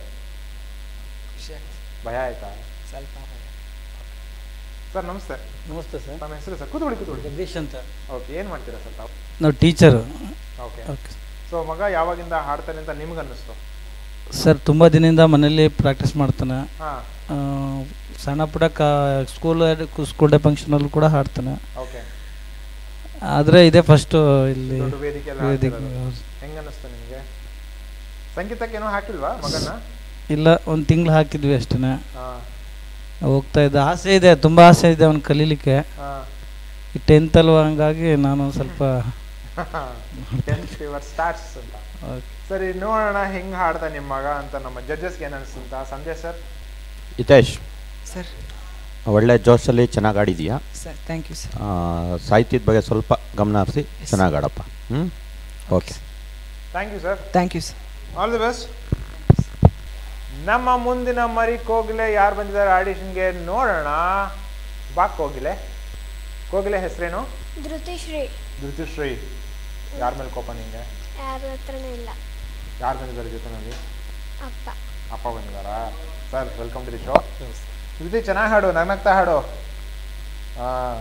[SPEAKER 1] ಭಯ ಆಯ್ತಾ?
[SPEAKER 12] ಸ್ವಲ್ಪ
[SPEAKER 1] ಸರ್ ನಮಸ್ತೆ.
[SPEAKER 4] ನಮಸ್ತೆ ಸರ್.
[SPEAKER 1] ನಮ್ಮ ಹೆಸರು ಸರ್? ಕೂತ್ಕೊಳ್ಳಿ ಕೂತ್ಕೊಳ್ಳಿ.
[SPEAKER 4] ಜಗದೀಶ್ ಅಂತ.
[SPEAKER 1] ಓಕೆ, ಏನು ಮಾಡ್ತೀರಾ ಸರ್ ತಾವು?
[SPEAKER 4] ನಾವು ಟೀಚರು.
[SPEAKER 1] ಓಕೆ ಸೊ ಮಗ ಯಾವಾಗಿಂದ ಹಾಡ್ತಾನೆ ಅಂತ ನಿಮ್ಗೆ ಅನ್ನಿಸ್ತು?
[SPEAKER 4] ಸರ್ ತುಂಬ ದಿನದಿಂದ ಮನೇಲಿ ಪ್ರಾಕ್ಟೀಸ್ ಮಾಡ್ತಾನೆ.
[SPEAKER 1] ಹಾಂ.
[SPEAKER 4] ಸಣ್ಣ ಪುಟ್ಟ ಕ ಸ್ಕೂಲ್ ಸ್ಕೂಲ್ ಡೇ ಫಂಕ್ಷನಲ್ಲೂ ಕೂಡ ಹಾಡ್ತಾನೆ.
[SPEAKER 1] ಓಕೆ.
[SPEAKER 4] ಆದರೆ ಇದೇ ಫಸ್ಟು ಇಲ್ಲಿ
[SPEAKER 1] ವೇದಿಕೆ. ಹೆಂಗೆ ಅನ್ನಿಸ್ತು ನಿಮಗೆ? ಸಂಗೀತಕ್ಕೇನೋ ಹಾಕಿಲ್ವಾ ಮಗನ?
[SPEAKER 4] ಇಲ್ಲ, ಒಂದು ತಿಂಗಳು ಹಾಕಿದ್ವಿ ಅಷ್ಟೇ.
[SPEAKER 1] ಹಾಂ.
[SPEAKER 4] ಹೋಗ್ತಾ ಇದ್ದ. ಆಸೆ ಇದೆ, ತುಂಬ ಆಸೆ ಇದೆ ಅವ್ನು ಕಲೀಲಿಕ್ಕೆ. ಈ ಟೆಂತ್ ಅಲ್ವಾ, ಹಂಗಾಗಿ ನಾನು ಸ್ವಲ್ಪ
[SPEAKER 1] ಟೆಂತ್ ಫೀವರ್ ಸ್ಟಾರ್ಟ್ಸ್ ಅಂತ. ಸರಿ, ನೋಡೋಣ ಹೆಂಗೆ ಹಾಡ್ತಾ ನಿಮ್ಮ ಮಗ ಅಂತ ನಮ್ಮ ಜಡ್ಜಸ್ಗೆ ಏನು ಅನಿಸ್ತಂತ. ಸಂಜಯ್ ಸರ್.
[SPEAKER 7] ಹಿತೇಶ್
[SPEAKER 12] ಸರ್,
[SPEAKER 7] ಒಳ್ಳೆ ಜೋಶಲ್ಲಿ ಚೆನ್ನಾಗಿ ಆಡಿದೀಯಾ
[SPEAKER 12] ಸರ್. Thank you sir.
[SPEAKER 7] ಸಾಹಿತ್ಯದ ಬಗ್ಗೆ ಸ್ವಲ್ಪ ಗಮನ ಹರಿಸಿ ಚೆನ್ನಾಗಿ ಆಡಪ್ಪ. ಹ್ಞೂ okay,
[SPEAKER 1] thank you sir.
[SPEAKER 12] Thank you sir.
[SPEAKER 1] All the best. ನಮ್ಮ ಮುಂದಿನ ಮರಿ ಕೋಗಿಲೆ ಯಾರು ಬಂದಿದ್ದಾರೆ ಆಡಿಷನ್ಗೆ ನೋಡೋಣ. ಬಾ ಕೋಗಿಲೆ. ಕೋಗಿಲೆ ಹೆಸರೇನು?
[SPEAKER 2] ಧೃತಿಶ್ರೀ.
[SPEAKER 1] ಧೃತಿಶ್ರೀ. ಯಾರ ಮೇಲೆ ಕೋಪ ನಿಂಗೆ?
[SPEAKER 2] ಯಾರ ಹತ್ರನೂ ಇಲ್ಲ.
[SPEAKER 1] ಯಾರು ಬಂದಿದ್ದಾರೆ ಜೊತೆನಲ್ಲಿ?
[SPEAKER 2] ಅಪ್ಪ.
[SPEAKER 1] ಅಪ್ಪ ಬಂದಿದ್ದಾರಾ? Sir welcome to the show. Dhriti ಚೆನ್ನಾಗಿ ಹಾಡು, ನಗ್ನಗ್ತಾ ಹಾಡು. ಹಾಂ.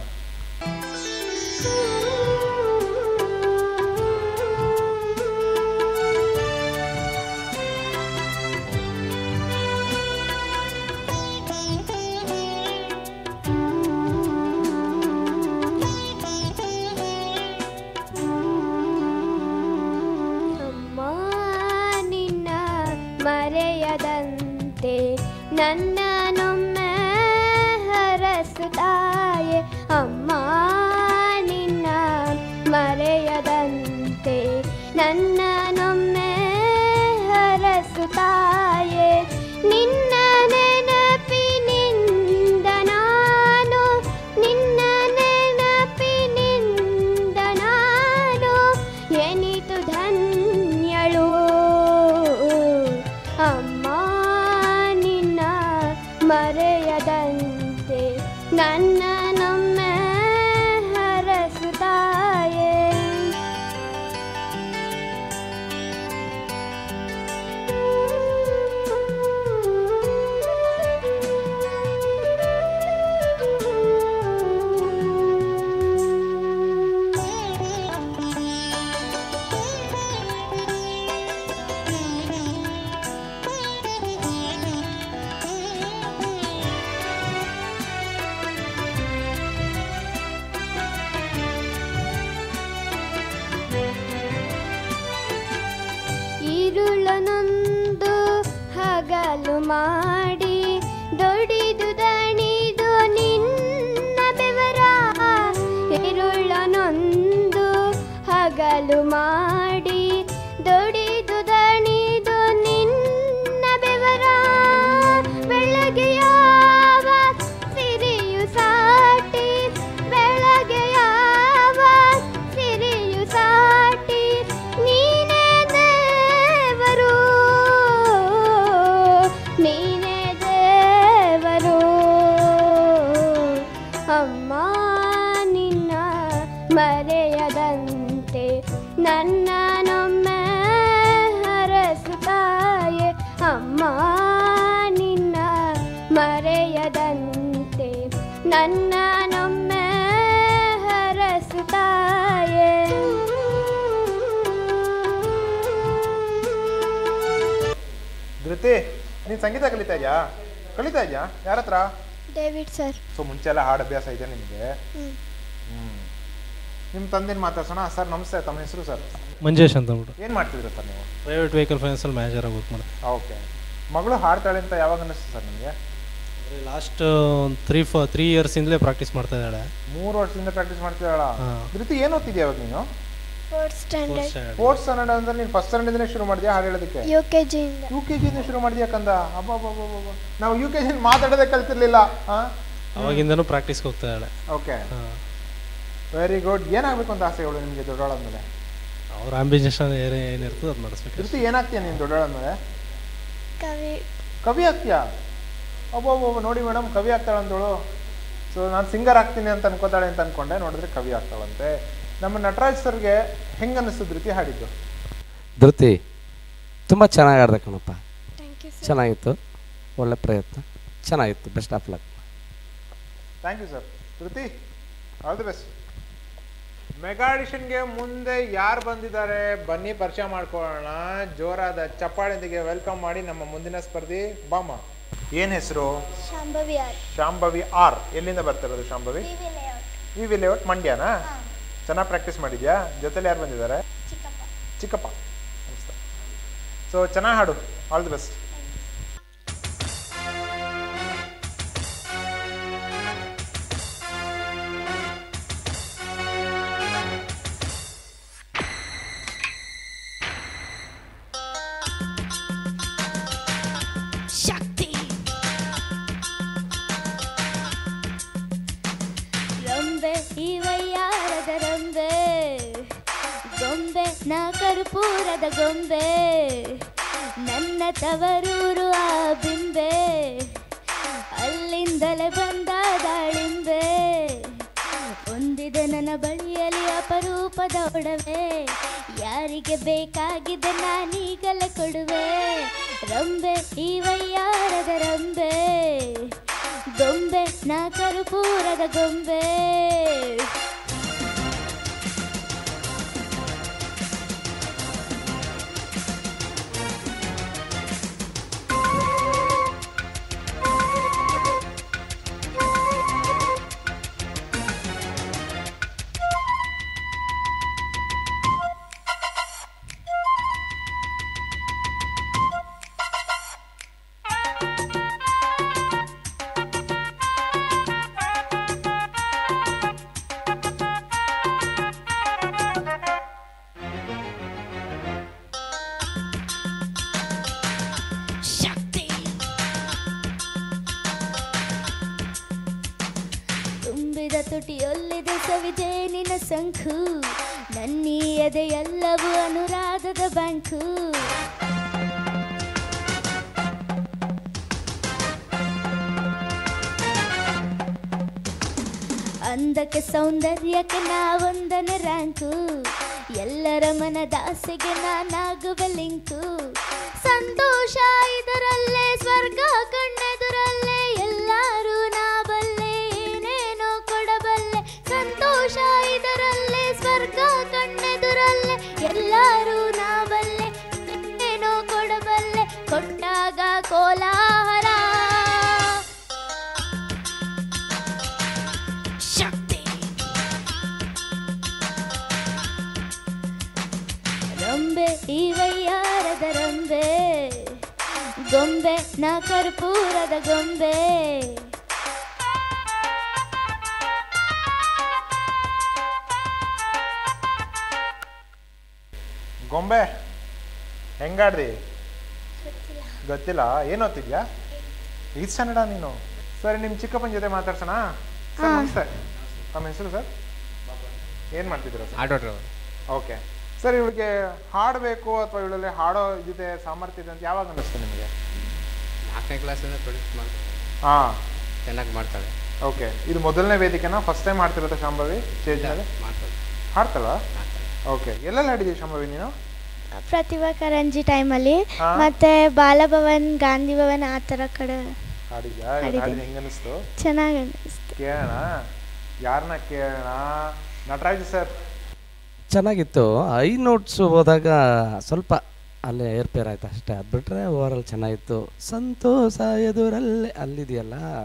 [SPEAKER 2] ಮರೆಯದಂತೆ ನನ್ನನೊಮ್ಮೆ ಹರಸುತ್ತಾಯೆ ಅಮ್ಮ, ನಿನ್ನ ಮರೆಯದಂತೆ ನನ್ನನೊಮ್ಮೆ ಹರಸುತ್ತಾಯೆ. ನಿನ್ನ ನೆನಪಿನಿಂದ ನಾನು, ನಿನ್ನ ನೆನಪಿನಿಂದ ನಾನು ಎನಿತು ಧನ್ಯಳು ಅಮ್ಮ, ನಿನ್ನ ಮರೆಯದಂತೆ ನನ್ನನೊಮ್ಮೆ ಹರಸುತ್ತಾಯೆ. ഇരുളനൊന്തു ಹಗಲು ಮಾಡಿ ದೊಡಿದು ದಣಿದು ನಿನ್ನ ಬೆವರ, ഇരുളನೊಂದು ಹಗಲು ಮಾಡಿ ದೊಡಿದು ದಣಿದು ನಿನ್ನ ಬೆವರ, ಬೆಳಗ್ಗೆ ಯಾವ ಸಿರಿಯು ಸಾಟಿ, ಬೆಳಗ್ಗೆ ಯಾವ ಸಿರಿಯು ಸಾಟಿ, ನೀನೇ ದೇವರು, ನೀನೇ ದೇವರು ಅಮ್ಮ, ನಿನ್ನ ಮರೆಯದಂತೆ ನನ್ನನೊಮ್ಮೆ ಹರಸುತ್ತಾಯೆ ಅಮ್ಮ, ನಿನ್ನ ಮರೆಯದಂತೆ ನನ್ನನೊಮ್ಮೆ ಹರಸುತ್ತಾಯೆ.
[SPEAKER 1] ಧೃತಿ, ನೀನು ಸಂಗೀತ ಕಲಿತಾ ಇದೆಯಾ? ಕಲಿತಾ ಇದೆಯಾ? ಯಾರ ಹತ್ರ?
[SPEAKER 2] David sir.
[SPEAKER 1] ಸೊ ಮುಂಚೆ ಎಲ್ಲ ಹಾಡು ಅಭ್ಯಾಸ ಇದೆ ನಿಮಗೆ? ಹ್ಞೂ. ನಿಮ್ಮ ತಂದೆನ ಮಾತಾಡ್ಸೋಣ. ಸರ್ ನಮಸ್ತೆ, ತಮ್ಮ ಹೆಸರು ಸರ್?
[SPEAKER 13] ಮಂಜೇಶ್ ಅಂತ ಬಿಟ್ಟು.
[SPEAKER 1] ಏನು ಮಾಡ್ತಿದ್ದೀರಾ ಸರ್ ನೀವು?
[SPEAKER 13] ಪ್ರೈವೇಟ್ ವೆಹಿಕಲ್ ಫೈನಾನ್ಸಲ್ಲಿ ಮ್ಯಾನೇಜರಾಗಿ ವರ್ಕ್ ಮಾಡ್ತೀನಿ.
[SPEAKER 1] ಓಕೆ. ಮಗಳು ಹಾಡ್ತಾಳೆ ಅಂತ ಯಾವಾಗ ಅನ್ನಿಸ್ತು ಸರ್ ನಿಮಗೆ?
[SPEAKER 13] ಲಾಸ್ಟ್ ತ್ರೀ ಫೋ ತ್ರೀ ಇಯರ್ಸಿಂದಲೇ ಪ್ರಾಕ್ಟೀಸ್ ಮಾಡ್ತಾ ಇದ್ದಾಳೆ.
[SPEAKER 1] ಮೂರು ವರ್ಷದಿಂದ ಪ್ರಾಕ್ಟೀಸ್ ಮಾಡ್ತಿದ್ದಾಳ. ಧೃತಿ ಏನು ಓದ್ತಿದ್ಯಾ ಇವಾಗ ನೀನು?
[SPEAKER 2] Fourth standard.
[SPEAKER 1] ಫೋರ್ತ್ ಸ್ಟ್ಯಾಂಡರ್ಡ್ ಅಂದ್ರೆ ನೀನು ಫಸ್ಟ್ ಸ್ಟ್ಯಾಂಡರ್ಡಿಂದ ಶುರು ಮಾಡಿದ್ಯಾ ಹಾಡು ಹೇಳೋದಕ್ಕೆ?
[SPEAKER 2] ಯು ಕೆ ಜಿಯಿಂದ.
[SPEAKER 1] ಯು ಕೆ ಜಿಯಿಂದ ಶುರು ಮಾಡಿದ್ಯಾ ಕಂದ? ಅಬ್ಬಾ ನಾವು ಯು ಕೆ ಜಿಯಿಂದ ಮಾತಾಡೋದೇ ಕಲ್ತಿರ್ಲಿಲ್ಲ.
[SPEAKER 13] ಅವಾಗಿಂದನೂ ಪ್ರಾಕ್ಟೀಸ್ಗೆ ಹೋಗ್ತಾ ಇದ್ದಾಳೆ.
[SPEAKER 1] Okay, very good. ಏನಾಗಬೇಕು ಅಂತ ಆಸೆಗಳು ನಿಮಗೆ ದೊಡ್ಡವಳಾದ್ಮೇಲೆ?
[SPEAKER 13] ಅವ್ರ ಆಂಬಿಷನ್ ಏನಿರ್ತದೆ ಅದು ಮಾಡಿಸ್ಬೇಕು.
[SPEAKER 1] ಧೃತಿ ಏನಾಗ್ತೀಯ ನೀನು ದೊಡ್ಡವಳಾದ್ಮೇಲೆ?
[SPEAKER 2] ಕವಿ.
[SPEAKER 1] ಕವಿ ಆಗ್ತೀಯಾ? ಒಬ್ಬೊಬ್ಬ ನೋಡಿ ಮೇಡಮ್ ಕವಿ ಆಗ್ತಾಳಂತೇಳು. ಸೊ ನಾನು ಸಿಂಗರ್ ಆಗ್ತೀನಿ ಅಂತ ಅನ್ಕೋತಾಳೆ ಅಂತ ಅನ್ಕೊಂಡೆ, ನೋಡಿದ್ರೆ ಕವಿ ಆಗ್ತಾಳಂತೆ. ನಮ್ಮ ನಟರಾಜ್ ಸರ್ಗೆ ಹೆಂಗೆ ಅನ್ನಿಸ್ತು ಧೃತಿ ಹಾಡಿದ್ದು?
[SPEAKER 11] ಧೃತಿ ತುಂಬ ಚೆನ್ನಾಗಿ ಆಡ್ದೆ ಕಣಪ್ಪ, ಚೆನ್ನಾಗಿತ್ತು, ಒಳ್ಳೆ ಪ್ರಯತ್ನ, ಚೆನ್ನಾಗಿತ್ತು. Best of luck.
[SPEAKER 1] Thank you sir. Dhriti, all the best. Mega ಆಡಿಷನ್ಗೆ ಮುಂದೆ ಯಾರು ಬಂದಿದ್ದಾರೆ ಬನ್ನಿ ಪರಿಚಯ ಮಾಡ್ಕೊಳ್ಳೋಣ. ಜೋರಾದ ಚಪ್ಪಾಳೆಯೊಂದಿಗೆ ವೆಲ್ಕಮ್ ಮಾಡಿ ನಮ್ಮ ಮುಂದಿನ ಸ್ಪರ್ಧಿ ಬಾಮ. ಏನು ಹೆಸರು?
[SPEAKER 2] ಶಾಂಭವಿ ಆರ್.
[SPEAKER 1] ಶಾಂಭವಿ ಆರ್. ಎಲ್ಲಿಂದ ಬರ್ತಿರೋದು ಶಾಂಭವಿ? ವಿ ವಿ ಲೇಔಟ್, ಮಂಡ್ಯನಾ? ಚೆನ್ನಾಗಿ ಪ್ರಾಕ್ಟೀಸ್ ಮಾಡಿದ್ಯಾ? ಜೊತೆಲಿ ಯಾರು ಬಂದಿದ್ದಾರೆ? ಚಿಕ್ಕಪ್ಪ. ನಮಸ್ತೆ. ಸೊ ಚೆನ್ನಾಗಿ ಹಾಡು. All the best.
[SPEAKER 2] ನಾ ಕರ್ಪೂರದ ಗೊಂಬೆ, ನನ್ನ ತವರೂರು ಆ ಬಿಂಬೆ, ಅಲ್ಲಿಂದಲೇ ಬಂದ ದಾಳಿಂಬೆ, ಹೊಂದಿದೆ ನನ್ನ ಬಳಿಯಲ್ಲಿ ಅಪರೂಪದ ಒಡವೆ, ಯಾರಿಗೆ ಬೇಕಾಗಿದೆ ನಾನೀಗಲೇ ಕೊಡುವೆ, ರಂಬೆ ಈ ವಯ್ಯಾರದ ರಂಬೆ, ಗೊಂಬೆ ನಾ ಕರ್ಪೂರದ ಗೊಂಬೆ. ತುಟಿಯೊಲ್ಲಿದೆ ಸವಿದೆ ನಿನ್ನ ಸಂಖು, ನನ್ನೀ ಎದೆಯೆಲ್ಲವೂ ಅನುರಾಧದ ಬ್ಯಾಂಕು, ಅಂದಕ್ಕೆ ಸೌಂದರ್ಯಕ್ಕೆ ನಾವೊಂದನೇ ರ್ಯಾಂಕು, ಎಲ್ಲರ ಮನದಾಸೆಗೆ ನಾನಾಗುವೆ ಲಿಂಕು, ಸಂತೋಷ ಇದರಲ್ಲೇ ಸ್ವರ್ಗ ಕಣ್ಣೆದುರಲ್ಲೇ, ಎಲ್ಲರೂ ನಾ ಬಲ್ಲೆ ಏನೇನೋ ಕೊಡಬಲ್ಲೆ, ಸಂತೋಷ ಇದರಲ್ಲೇ ಸ್ವರ್ಗ ಕಣ್ಣೆದುರಲ್ಲೇ, ಎಲ್ಲರೂ ನಾ ಬಲ್ಲೆ ಏನೇನೋ ಕೊಡಬಲ್ಲೆ, ಕೊಟ್ಟಾಗ ಕೋಲಾಹಲ ಶಕ್ತಿ, ರಂಬೆ ಈ ವಯ್ಯಾರದ ರಂಬೆ, ಗೊಂಬೆ ನಾ ಕರ್ಪೂರದ ಗೊಂಬೆ.
[SPEAKER 1] ಗೊಂಬೆ ಹೆಂಗಾಡ್ದಿ? ಗೊತ್ತಿಲ್ಲ. ಏನು ಓದ್ತಿದ್ಯಾ? ಈಸ್ ಕನ್ನಡ ನೀನು? ಸರಿ, ನಿಮ್ಮ ಚಿಕ್ಕಪ್ಪನ ಜೊತೆ ಮಾತಾಡ್ಸೋಣ. ಸರ್ ನಮಸ್ತೆ, ತಮ್ಮ ಹೆಸರು ಸರ್? ಏನು ಮಾಡ್ತಿದ್ದೀರಾ sir?
[SPEAKER 14] Auto driver.
[SPEAKER 1] Okay sir, ಇವಳಿಗೆ ಹಾಡಬೇಕು ಅಥವಾ ಇವಳಲ್ಲಿ ಹಾಡೋ ಇದಿದೆ ಸಾಮರ್ಥ್ಯ ಇದೆ ಅಂತ ಯಾವಾಗ ಅನ್ನಿಸ್ತು ನಿಮಗೆ?
[SPEAKER 14] ನಾಲ್ಕನೇ ಕ್ಲಾಸಿಂದ ಪ್ರೊಡ್ಯೂಸ್ ಮಾಡ್ತಾಳೆ.
[SPEAKER 1] ಹಾಂ,
[SPEAKER 14] ಚೆನ್ನಾಗಿ ಮಾಡ್ತಾಳೆ.
[SPEAKER 1] ಓಕೆ, ಇದು ಮೊದಲನೇ ವೇದಿಕೆನಾ? ಫಸ್ಟ್ ಟೈಮ್ ಮಾಡ್ತಿರೋದು ಶಾಂಭವಿ ಸ್ಟೇಜ್ ಮೇಲೆ?
[SPEAKER 14] ಮಾಡ್ತಾಳೆ.
[SPEAKER 1] ಹಾಡ್ತಾಳ? ಓಕೆ, ಎಲ್ಲೆಲ್ಲ ಹಾಡಿದೀವಿ ಶಾಂಭವಿ ನೀನು?
[SPEAKER 2] ಪ್ರತಿಭಾ ಕಾರಂಜಿ ಟೈಮಲ್ಲಿ, ಮತ್ತೆ ಬಾಲಭವನ್, ಗಾಂಧಿ ಭವನ್ ಆ ಥರ ಕಡೆ
[SPEAKER 1] ಹಾಡಿದ್ಯಾ? ಹೆಂಗ ಅನಿಸ್ತು?
[SPEAKER 2] ಚೆನ್ನಾಗಿ ಅನಿಸ್ತು.
[SPEAKER 1] ಕೇಳೋಣ, ಯಾರನ್ನ ಕೇಳೋಣ? ನಟರಾಜ್ ಸರ್.
[SPEAKER 11] ಚೆನ್ನಾಗಿತ್ತು. ಐ ನೋಟ್ಸ್ ಹೋದಾಗ ಸ್ವಲ್ಪ ಅಲ್ಲೇ ಏರ್ಪೇರ್ ಆಯ್ತು ಅಷ್ಟೇ, ಅದು ಬಿಟ್ಟರೆ ಓವರಾಲ್ ಚೆನ್ನಾಗಿತ್ತು. ಸಂತೋಷ ಎದುರಲ್ಲೇ ಅಲ್ಲಿದೆಯಲ್ಲ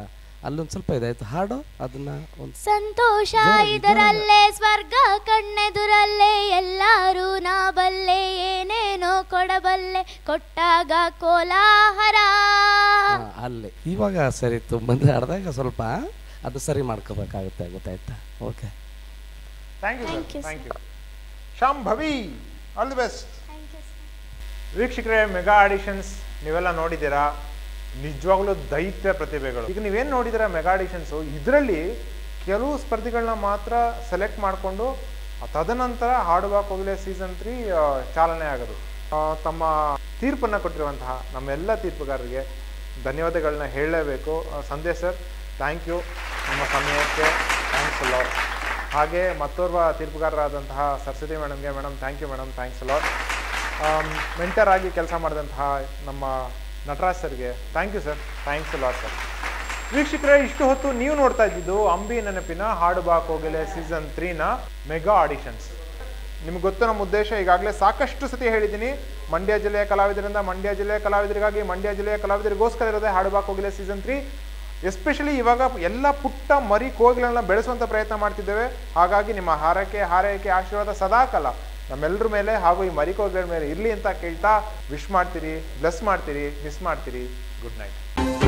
[SPEAKER 11] ಅಲ್ಲೊಂದು ಸ್ವಲ್ಪ ಇದಾಯ್ತು ಹಾಡು ಅದನ್ನ ಒಂದು
[SPEAKER 2] ಸಂತೋಷ ಇದರಲ್ಲೇ ಸ್ವರ್ಗ ಕಣ್ಣೆದುರಲ್ಲೇ ಎಲ್ಲರೂ ನಾ ಬಲ್ಲೆ ಏನೇನೋ ಕೊಡಬಲ್ಲೆ ಕೊಟ್ಟಾಗ ಕೋಲಾಹಲ
[SPEAKER 11] ಅಲ್ಲೇ ಇವಾಗ ಸರಿ ತುಂಬಂದ್ರೆ ಆಡಿದಾಗ ಸ್ವಲ್ಪ ಅದು ಸರಿ ಮಾಡ್ಕೋಬೇಕಾಗುತ್ತೆ ಗೊತ್ತಾಯ್ತಾ okay
[SPEAKER 1] thank you sir thank you Shambhavi all the best ವೀಕ್ಷಕರೇ ಮೆಗಾ ಆಡಿಷನ್ಸ್ ನೀವೆಲ್ಲ ನೋಡಿದ್ದೀರಾ ನಿಜವಾಗ್ಲೂ ದೈತ್ಯ ಪ್ರತಿಭೆಗಳು ಈಗ ನೀವೇನು ನೋಡಿದ್ದೀರಾ ಮೆಗಾ ಆಡಿಷನ್ಸು ಇದರಲ್ಲಿ ಕೆಲವು ಸ್ಪರ್ಧಿಗಳನ್ನ ಮಾತ್ರ ಸೆಲೆಕ್ಟ್ ಮಾಡಿಕೊಂಡು ತದನಂತರ ಹಾಡುವ ಕೋಗಿಲೆ ಸೀಸನ್ ತ್ರೀ ಚಾಲನೆ ಆಗೋದು ತಮ್ಮ ತೀರ್ಪನ್ನು ಕೊಟ್ಟಿರುವಂತಹ ನಮ್ಮೆಲ್ಲ ತೀರ್ಪುಗಾರರಿಗೆ ಧನ್ಯವಾದಗಳನ್ನ ಹೇಳಲೇಬೇಕು ಸಂದೇಶ್ ಸರ್ ಥ್ಯಾಂಕ್ ಯು ನಿಮ್ಮ ಸಮಯಕ್ಕೆ ಥ್ಯಾಂಕ್ಸ್ ಲಾಟ್ ಹಾಗೆ ಮತ್ತೋರ್ವ ತೀರ್ಪುಗಾರರಾದಂತಹ ಸರಸ್ವತಿ ಮೇಡಮ್ಗೆ madam thank you madam thanks lot mentor ಆಗಿ ಕೆಲಸ ಮಾಡಿದಂತಹ ನಮ್ಮ ನಟರಾಜ್ ಸರ್ಗೆ thank you sir thanks lot sir ವೀಕ್ಷಕರೇ ಇಷ್ಟು ಹೊತ್ತು ನೀವು ನೋಡ್ತಾ ಇದ್ದಿದ್ದು ಅಂಬಿ ನೆನಪಿನ ಹಾಡು ಬಾ ಕೋಗಿಲೆ ಸೀಸನ್ ತ್ರೀನ ಮೆಗಾ ಆಡಿಷನ್ಸ್ ನಿಮ್ಗೆ ಗೊತ್ತು ನಮ್ಮ ಉದ್ದೇಶ ಈಗಾಗಲೇ ಸಾಕಷ್ಟು ಸತಿ ಹೇಳಿದ್ದೀನಿ ಮಂಡ್ಯ ಜಿಲ್ಲೆಯ ಕಲಾವಿದರಿಂದ ಮಂಡ್ಯ ಜಿಲ್ಲೆಯ ಕಲಾವಿದರಿಗಾಗಿ ಮಂಡ್ಯ ಜಿಲ್ಲೆಯ ಕಲಾವಿದರಿಗೋಸ್ಕರ ಇರೋದೇ ಹಾಡು ಬಾ ಕೋಗಿಲೆ ಸೀಸನ್ ತ್ರೀ ಎಸ್ಪೆಷಲಿ ಇವಾಗ ಎಲ್ಲ ಪುಟ್ಟ ಮರಿ ಕೋಗಿಲೆಗಳನ್ನ ಬೆಳೆಸುವಂಥ ಪ್ರಯತ್ನ ಮಾಡ್ತಿದ್ದೇವೆ ಹಾಗಾಗಿ ನಿಮ್ಮ ಹಾರೈಕೆ ಹಾರೈಕೆ ಆಶೀರ್ವಾದ ಸದಾಕಾಲ ನಮ್ಮೆಲ್ಲರ ಮೇಲೆ ಹಾಗೂ ಈ ಮರಿ ಕೋಗಿಲೆಗಳ ಮೇಲೆ ಇರಲಿ ಅಂತ ಕೇಳ್ತಾ ವಿಶ್ ಮಾಡ್ತೀರಿ ಬ್ಲೆಸ್ ಮಾಡ್ತೀರಿ ಮಿಸ್ ಮಾಡ್ತೀರಿ ಗುಡ್ ನೈಟ್